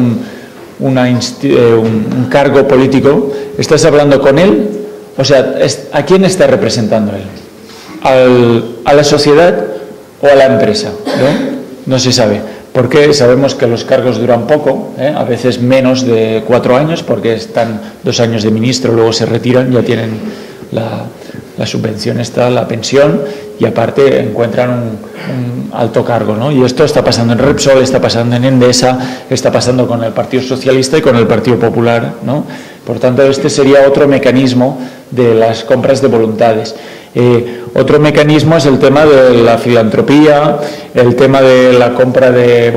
un cargo político, estás hablando con él, o sea, ¿a quién está representando él? ¿A la sociedad o a la empresa? No se sabe. Porque sabemos que los cargos duran poco, a veces menos de 4 años, porque están 2 años de ministro, luego se retiran, ya tienen la subvención, la pensión, y aparte encuentran un alto cargo, ¿no? Y esto está pasando en Repsol, está pasando en Endesa, está pasando con el Partido Socialista y con el Partido Popular, ¿no? Por tanto, este sería otro mecanismo de las compras de voluntades. Otro mecanismo es el tema de la filantropía, el tema de la compra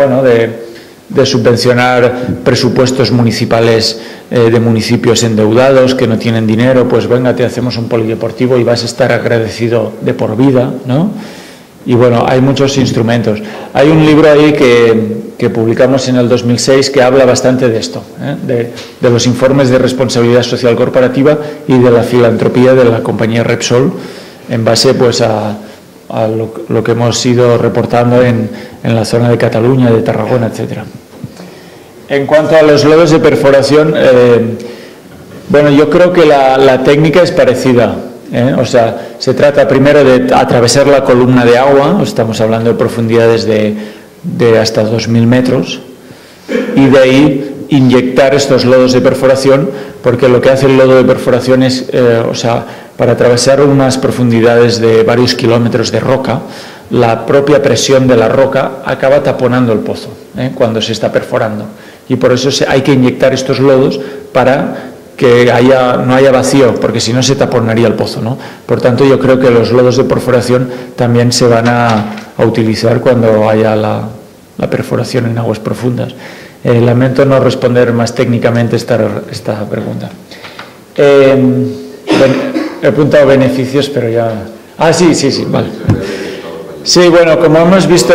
de subvencionar presupuestos municipales de municipios endeudados que no tienen dinero. Pues venga, te hacemos un polideportivo y vas a estar agradecido de por vida, ¿no? Y bueno, hay muchos instrumentos. Hay un libro ahí que publicamos en el 2006 que habla bastante de esto, de los informes de responsabilidad social corporativa y de la filantropía de la compañía Repsol, en base pues a lo que hemos ido reportando en la zona de Cataluña, de Tarragona, etcétera. En cuanto a los lodos de perforación, bueno, yo creo que la técnica es parecida. O sea, se trata primero de atravesar la columna de agua, estamos hablando de profundidades de hasta 2000 metros, y de ahí inyectar estos lodos de perforación, porque lo que hace el lodo de perforación es, o sea, para atravesar unas profundidades de varios kilómetros de roca, la propia presión de la roca acaba taponando el pozo cuando se está perforando, y por eso hay que inyectar estos lodos para que no haya vacío, porque si no se taponaría el pozo, ¿no? Por tanto, yo creo que los lodos de perforación también se van a utilizar cuando haya la perforación en aguas profundas. Lamento no responder más técnicamente esta pregunta. He apuntado beneficios, pero ya... Ah, sí, vale. Sí, bueno, como hemos visto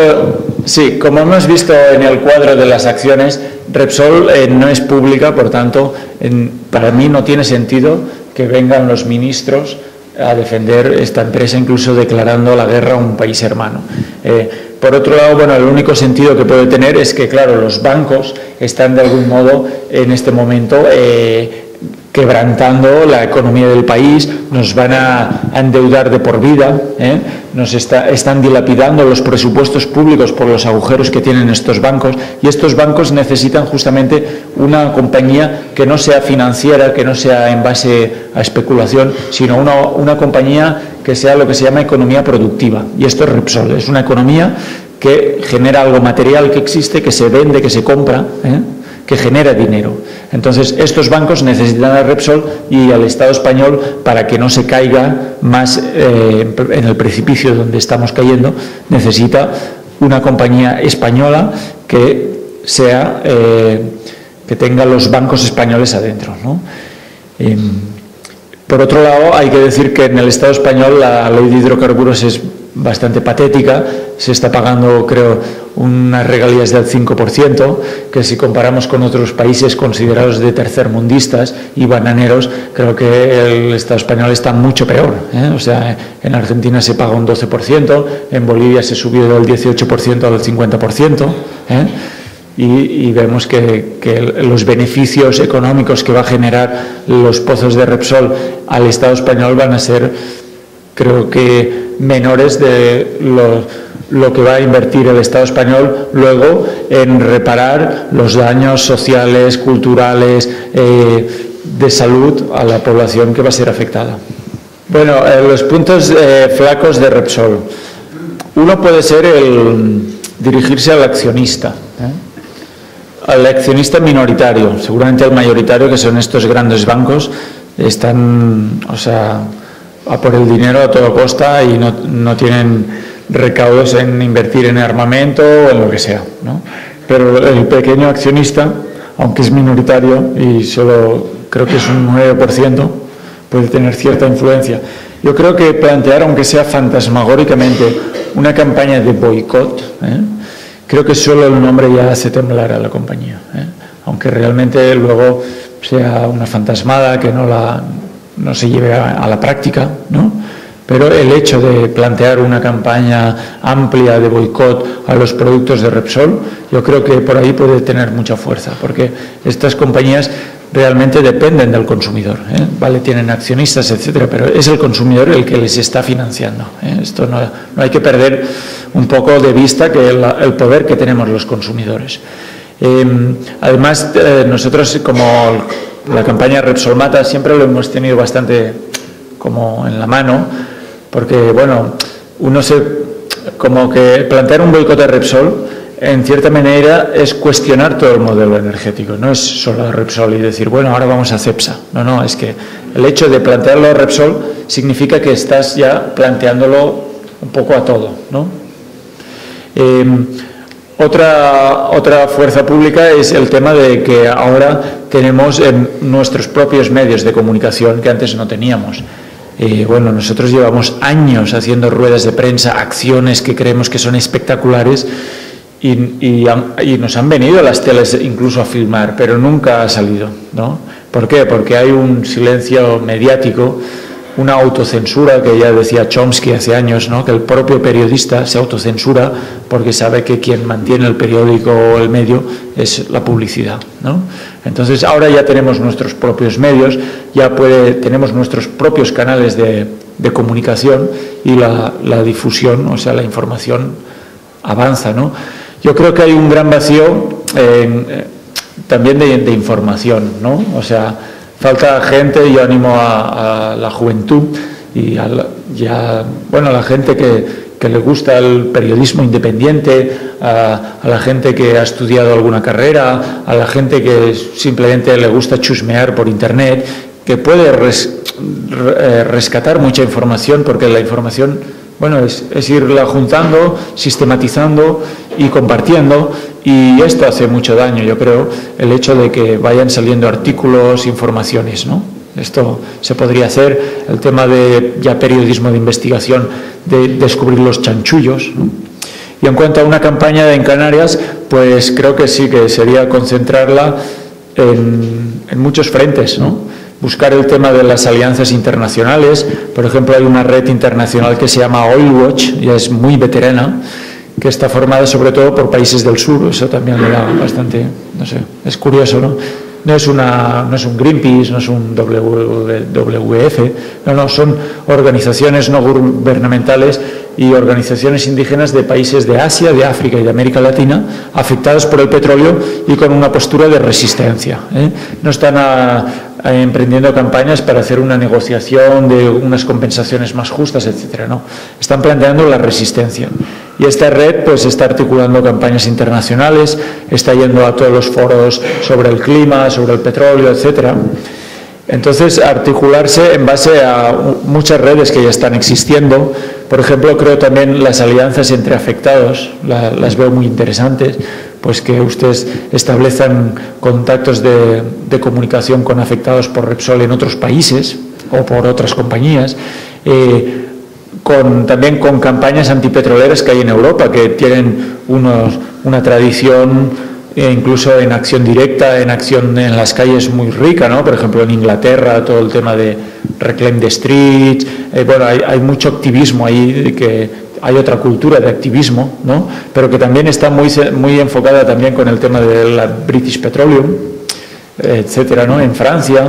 en el cuadro de las acciones, Repsol no es pública, por tanto, para mí no tiene sentido que vengan los ministros a defender esta empresa, incluso declarando la guerra a un país hermano. Por otro lado, bueno, el único sentido que puede tener es que, claro, los bancos están de algún modo en este momento quebrantando la economía del país, nos van a endeudar de por vida, nos están dilapidando los presupuestos públicos por los agujeros que tienen estos bancos, y estos bancos necesitan justamente una compañía que no sea financiera, que no sea en base a especulación, sino una compañía que sea lo que se llama economía productiva, y esto es Repsol, es una economía que genera algo material que existe, que se vende, que se compra, que genera dinero. Entonces, estos bancos necesitan a Repsol y al Estado español para que no se caiga más en el precipicio donde estamos cayendo. Necesita una compañía española que sea que tenga los bancos españoles adentro, ¿no? Por otro lado, hay que decir que en el Estado español la ley de hidrocarburos es bastante patética, se está pagando, creo, unas regalías del 5%, que si comparamos con otros países considerados de tercermundistas y bananeros, creo que el Estado español está mucho peor, O sea, en Argentina se paga un 12%, en Bolivia se subió del 18% al 50%, y vemos que los beneficios económicos que va a generar los pozos de Repsol al Estado español van a ser, creo que, menores de lo que va a invertir el Estado español luego en reparar los daños sociales, culturales, de salud a la población que va a ser afectada. Bueno, los puntos flacos de Repsol. Uno puede ser dirigirse al accionista, al accionista minoritario. Seguramente al mayoritario, que son estos grandes bancos, están, o sea, a por el dinero a toda costa y no tienen recaudos en invertir en armamento o en lo que sea, ¿no? Pero el pequeño accionista, aunque es minoritario y solo creo que es un 9%, puede tener cierta influencia. Yo creo que plantear, aunque sea fantasmagóricamente, una campaña de boicot, creo que solo el nombre ya hace temblar a la compañía, aunque realmente luego sea una fantasmada que no se lleve a la práctica, ¿no? Pero el hecho de plantear una campaña amplia de boicot a los productos de Repsol, yo creo que por ahí puede tener mucha fuerza, porque estas compañías realmente dependen del consumidor, vale, tienen accionistas, etcétera, pero es el consumidor el que les está financiando. Esto no hay que perder un poco de vista que el poder que tenemos los consumidores. Además, nosotros, como la campaña Repsol Mata, siempre lo hemos tenido bastante como en la mano, porque, bueno, como que plantear un boicot a Repsol, en cierta manera, es cuestionar todo el modelo energético. No es solo a Repsol y decir, bueno, ahora vamos a Cepsa. No, es que el hecho de plantearlo a Repsol significa que estás ya planteándolo un poco a todo, ¿no? Otra fuerza pública es el tema de que ahora tenemos nuestros propios medios de comunicación que antes no teníamos. Bueno, nosotros llevamos años haciendo ruedas de prensa, acciones que creemos que son espectaculares y nos han venido a las teles incluso a filmar, pero nunca ha salido, ¿no? ¿Por qué? Porque hay un silencio mediático, una autocensura que ya decía Chomsky hace años, ¿no? Que el propio periodista se autocensura porque sabe que quien mantiene el periódico o el medio es la publicidad, ¿no? Entonces ahora ya tenemos nuestros propios medios, tenemos nuestros propios canales de comunicación y la difusión, o sea, la información avanza, ¿no? Yo creo que hay un gran vacío también de información, ¿no? O sea, falta gente. Yo animo a la juventud y a la gente que le gusta el periodismo independiente, a la gente que ha estudiado alguna carrera, a la gente que simplemente le gusta chusmear por internet, que puede rescatar mucha información, porque la información, bueno, es irla juntando, sistematizando y compartiendo, y esto hace mucho daño, yo creo, el hecho de que vayan saliendo artículos, informaciones, ¿no? Esto se podría hacer, el tema de ya periodismo de investigación, de descubrir los chanchullos, ¿no? Y en cuanto a una campaña en Canarias, pues creo que sí, que sería concentrarla en muchos frentes, ¿no? Buscar el tema de las alianzas internacionales. Por ejemplo, hay una red internacional que se llama Oil Watch, ya es muy veterana, que está formada sobre todo por países del sur. Eso también le da bastante, no sé, es curioso, ¿no? No es un Greenpeace, no es un WWF, no, son organizaciones no gubernamentales y organizaciones indígenas de países de Asia, de África y de América Latina afectadas por el petróleo y con una postura de resistencia, ¿eh? No están emprendiendo campañas para hacer una negociación de unas compensaciones más justas, etcétera, no. Están planteando la resistencia. Y esta red pues está articulando campañas internacionales, está yendo a todos los foros sobre el clima, sobre el petróleo, etcétera. Entonces, articularse en base a muchas redes que ya están existiendo. Por ejemplo, creo también las alianzas entre afectados, las veo muy interesantes, pues que ustedes establezcan contactos de comunicación con afectados por Repsol en otros países o por otras compañías, también con campañas antipetroleras que hay en Europa, que tienen una tradición incluso en acción directa, en acción en las calles muy rica, ¿no? Por ejemplo, en Inglaterra, todo el tema de Reclaim the Streets, bueno, hay mucho activismo ahí, que hay otra cultura de activismo, ¿no? Pero que también está muy enfocada también con el tema de la British Petroleum, etcétera, ¿no? En Francia.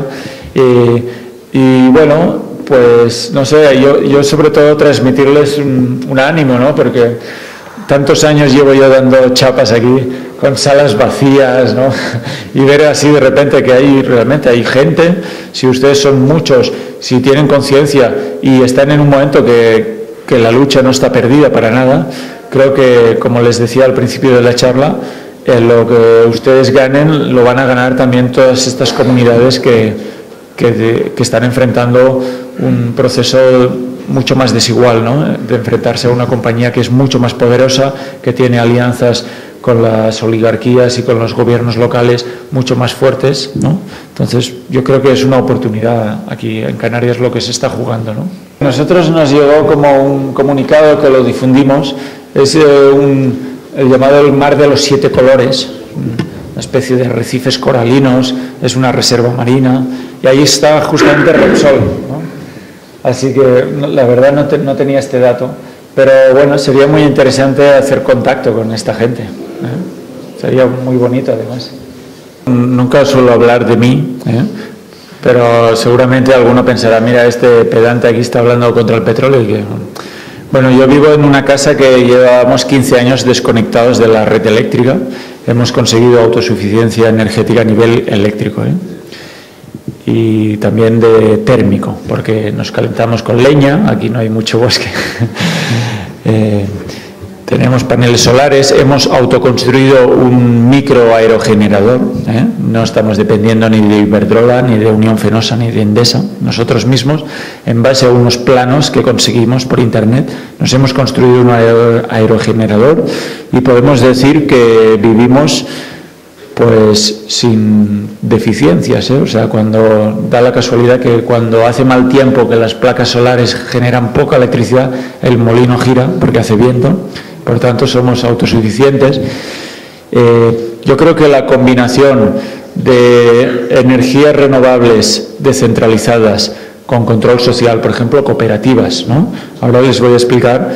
Y bueno, pues no sé, yo sobre todo transmitirles un ánimo, ¿no? Porque tantos años llevo yo dando chapas aquí con salas vacías, ¿no? Y ver así de repente que realmente hay gente, si ustedes son muchos, si tienen conciencia y están en un momento que la lucha no está perdida para nada, creo que, como les decía al principio de la charla, lo que ustedes ganen lo van a ganar también todas estas comunidades que están enfrentando un proceso mucho más desigual, ¿no? De enfrentarse a una compañía que es mucho más poderosa, que tiene alianzas con las oligarquías y con los gobiernos locales mucho más fuertes, ¿no? Entonces, yo creo que es una oportunidad aquí en Canarias lo que se está jugando, ¿no? Nosotros nos llegó como un comunicado que lo difundimos, es el llamado el Mar de los 7 Colores, una especie de arrecifes coralinos, es una reserva marina, y ahí está justamente Repsol, ¿no? Así que la verdad no tenía este dato, pero bueno, sería muy interesante hacer contacto con esta gente, ¿eh? Sería muy bonito además. Nunca suelo hablar de mí, pero seguramente alguno pensará, mira, este pedante aquí está hablando contra el petróleo. Y que... Bueno, yo vivo en una casa que llevamos 15 años desconectados de la red eléctrica. Hemos conseguido autosuficiencia energética a nivel eléctrico, y también de térmico, porque nos calentamos con leña, aquí no hay mucho bosque. Tenemos paneles solares, hemos autoconstruido un microaerogenerador, no estamos dependiendo ni de Iberdrola, ni de Unión Fenosa, ni de Endesa. Nosotros mismos, en base a unos planos que conseguimos por internet, nos hemos construido un aerogenerador y podemos decir que vivimos pues sin deficiencias, O sea, cuando da la casualidad que cuando hace mal tiempo, que las placas solares generan poca electricidad, el molino gira porque hace viento, por tanto somos autosuficientes. Yo creo que la combinación de energías renovables descentralizadas con control social, por ejemplo, cooperativas, ¿no? Ahora les voy a explicar.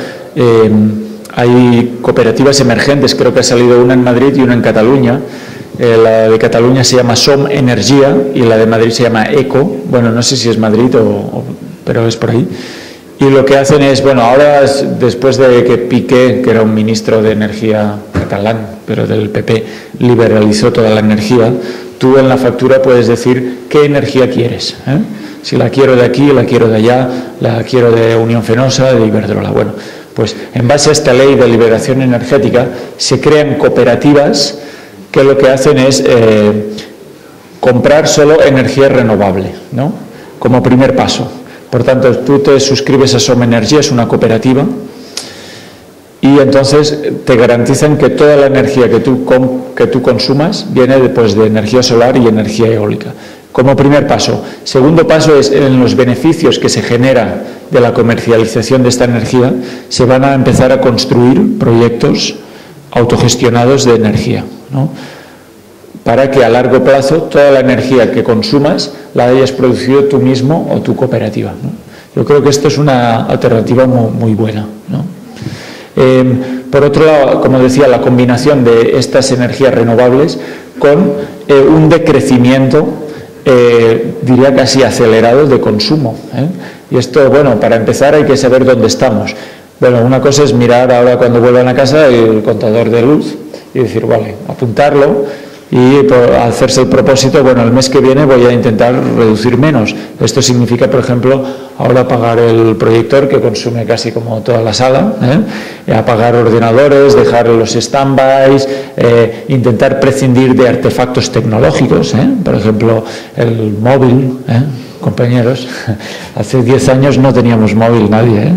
Hay cooperativas emergentes, creo que ha salido una en Madrid y una en Cataluña. La de Cataluña se llama Som Energia y la de Madrid se llama Eco. Bueno, no sé si es Madrid pero es por ahí. Y lo que hacen es, bueno, ahora después de que Piqué, que era un ministro de energía catalán, pero del PP, liberalizó toda la energía, tú en la factura puedes decir qué energía quieres, Si la quiero de aquí, la quiero de allá, la quiero de Unión Fenosa, de Iberdrola. Bueno, pues en base a esta ley de liberación energética se crean cooperativas que lo que hacen es comprar solo energía renovable, ¿no? Como primer paso. Por tanto, tú te suscribes a Som Energia, es una cooperativa, y entonces te garantizan que toda la energía que tú consumas viene después de energía solar y energía eólica. Como primer paso. Segundo paso es, en los beneficios que se generan de la comercialización de esta energía, se van a empezar a construir proyectos autogestionados de energía, ¿no? Para que a largo plazo toda la energía que consumas la hayas producido tú mismo o tu cooperativa, ¿no? Yo creo que esto es una alternativa muy buena, ¿no? Por otro lado, como decía, la combinación de estas energías renovables con un decrecimiento, diría casi acelerado, de consumo, Y esto, bueno, para empezar hay que saber dónde estamos. Bueno, una cosa es mirar ahora cuando vuelvan a casa el contador de luz y decir, vale, apuntarlo y hacerse el propósito, bueno, el mes que viene voy a intentar reducir menos. Esto significa, por ejemplo, ahora apagar el proyector, que consume casi como toda la sala, apagar ordenadores, dejar los stand-bys, intentar prescindir de artefactos tecnológicos, por ejemplo, el móvil, compañeros, hace 10 años no teníamos móvil nadie,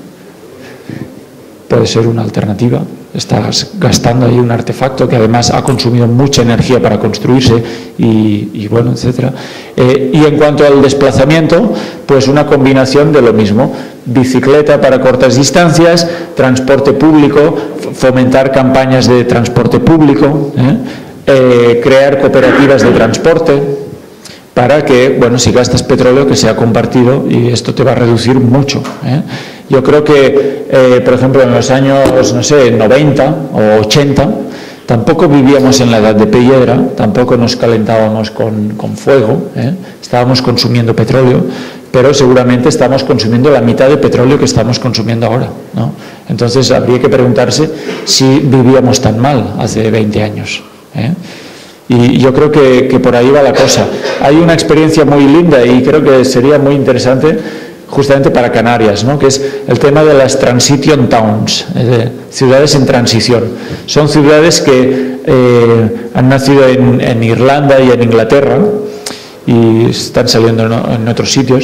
Puede ser una alternativa. Estás gastando ahí un artefacto que además ha consumido mucha energía para construirse y bueno, etcétera. Y en cuanto al desplazamiento, pues una combinación de lo mismo: bicicleta para cortas distancias, transporte público, fomentar campañas de transporte público, crear cooperativas de transporte, para que, bueno, si gastas petróleo, que sea compartido, y esto te va a reducir mucho, Yo creo que, por ejemplo, en los años, no sé, 90 o 80, tampoco vivíamos en la edad de piedra, tampoco nos calentábamos con fuego, estábamos consumiendo petróleo, pero seguramente estamos consumiendo la mitad de petróleo que estamos consumiendo ahora, ¿no? Entonces habría que preguntarse si vivíamos tan mal hace 20 años, Y yo creo que por ahí va la cosa. Hay una experiencia muy linda y creo que sería muy interesante justamente para Canarias, ¿no? Que es el tema de las transition towns, ciudades en transición. Son ciudades que han nacido en Irlanda y en Inglaterra y están saliendo en otros sitios,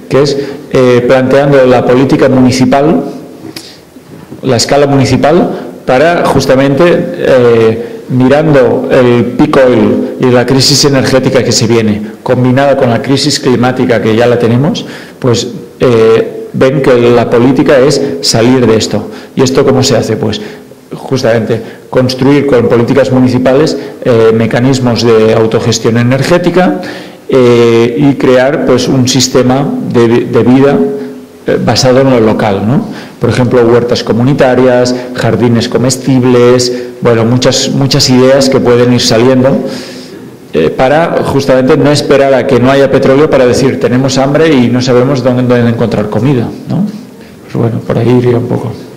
que es planteando la política municipal, la escala municipal, para justamente mirando el peak oil y la crisis energética que se viene, combinada con la crisis climática que ya la tenemos, pues ven que la política es salir de esto. ¿Y esto cómo se hace? Pues justamente construir con políticas municipales mecanismos de autogestión energética y crear pues un sistema de vida basado en lo local, ¿no? Por ejemplo, huertas comunitarias, jardines comestibles, bueno, muchas ideas que pueden ir saliendo para justamente no esperar a que no haya petróleo para decir tenemos hambre y no sabemos dónde encontrar comida, ¿no? Pues bueno, por ahí iría un poco.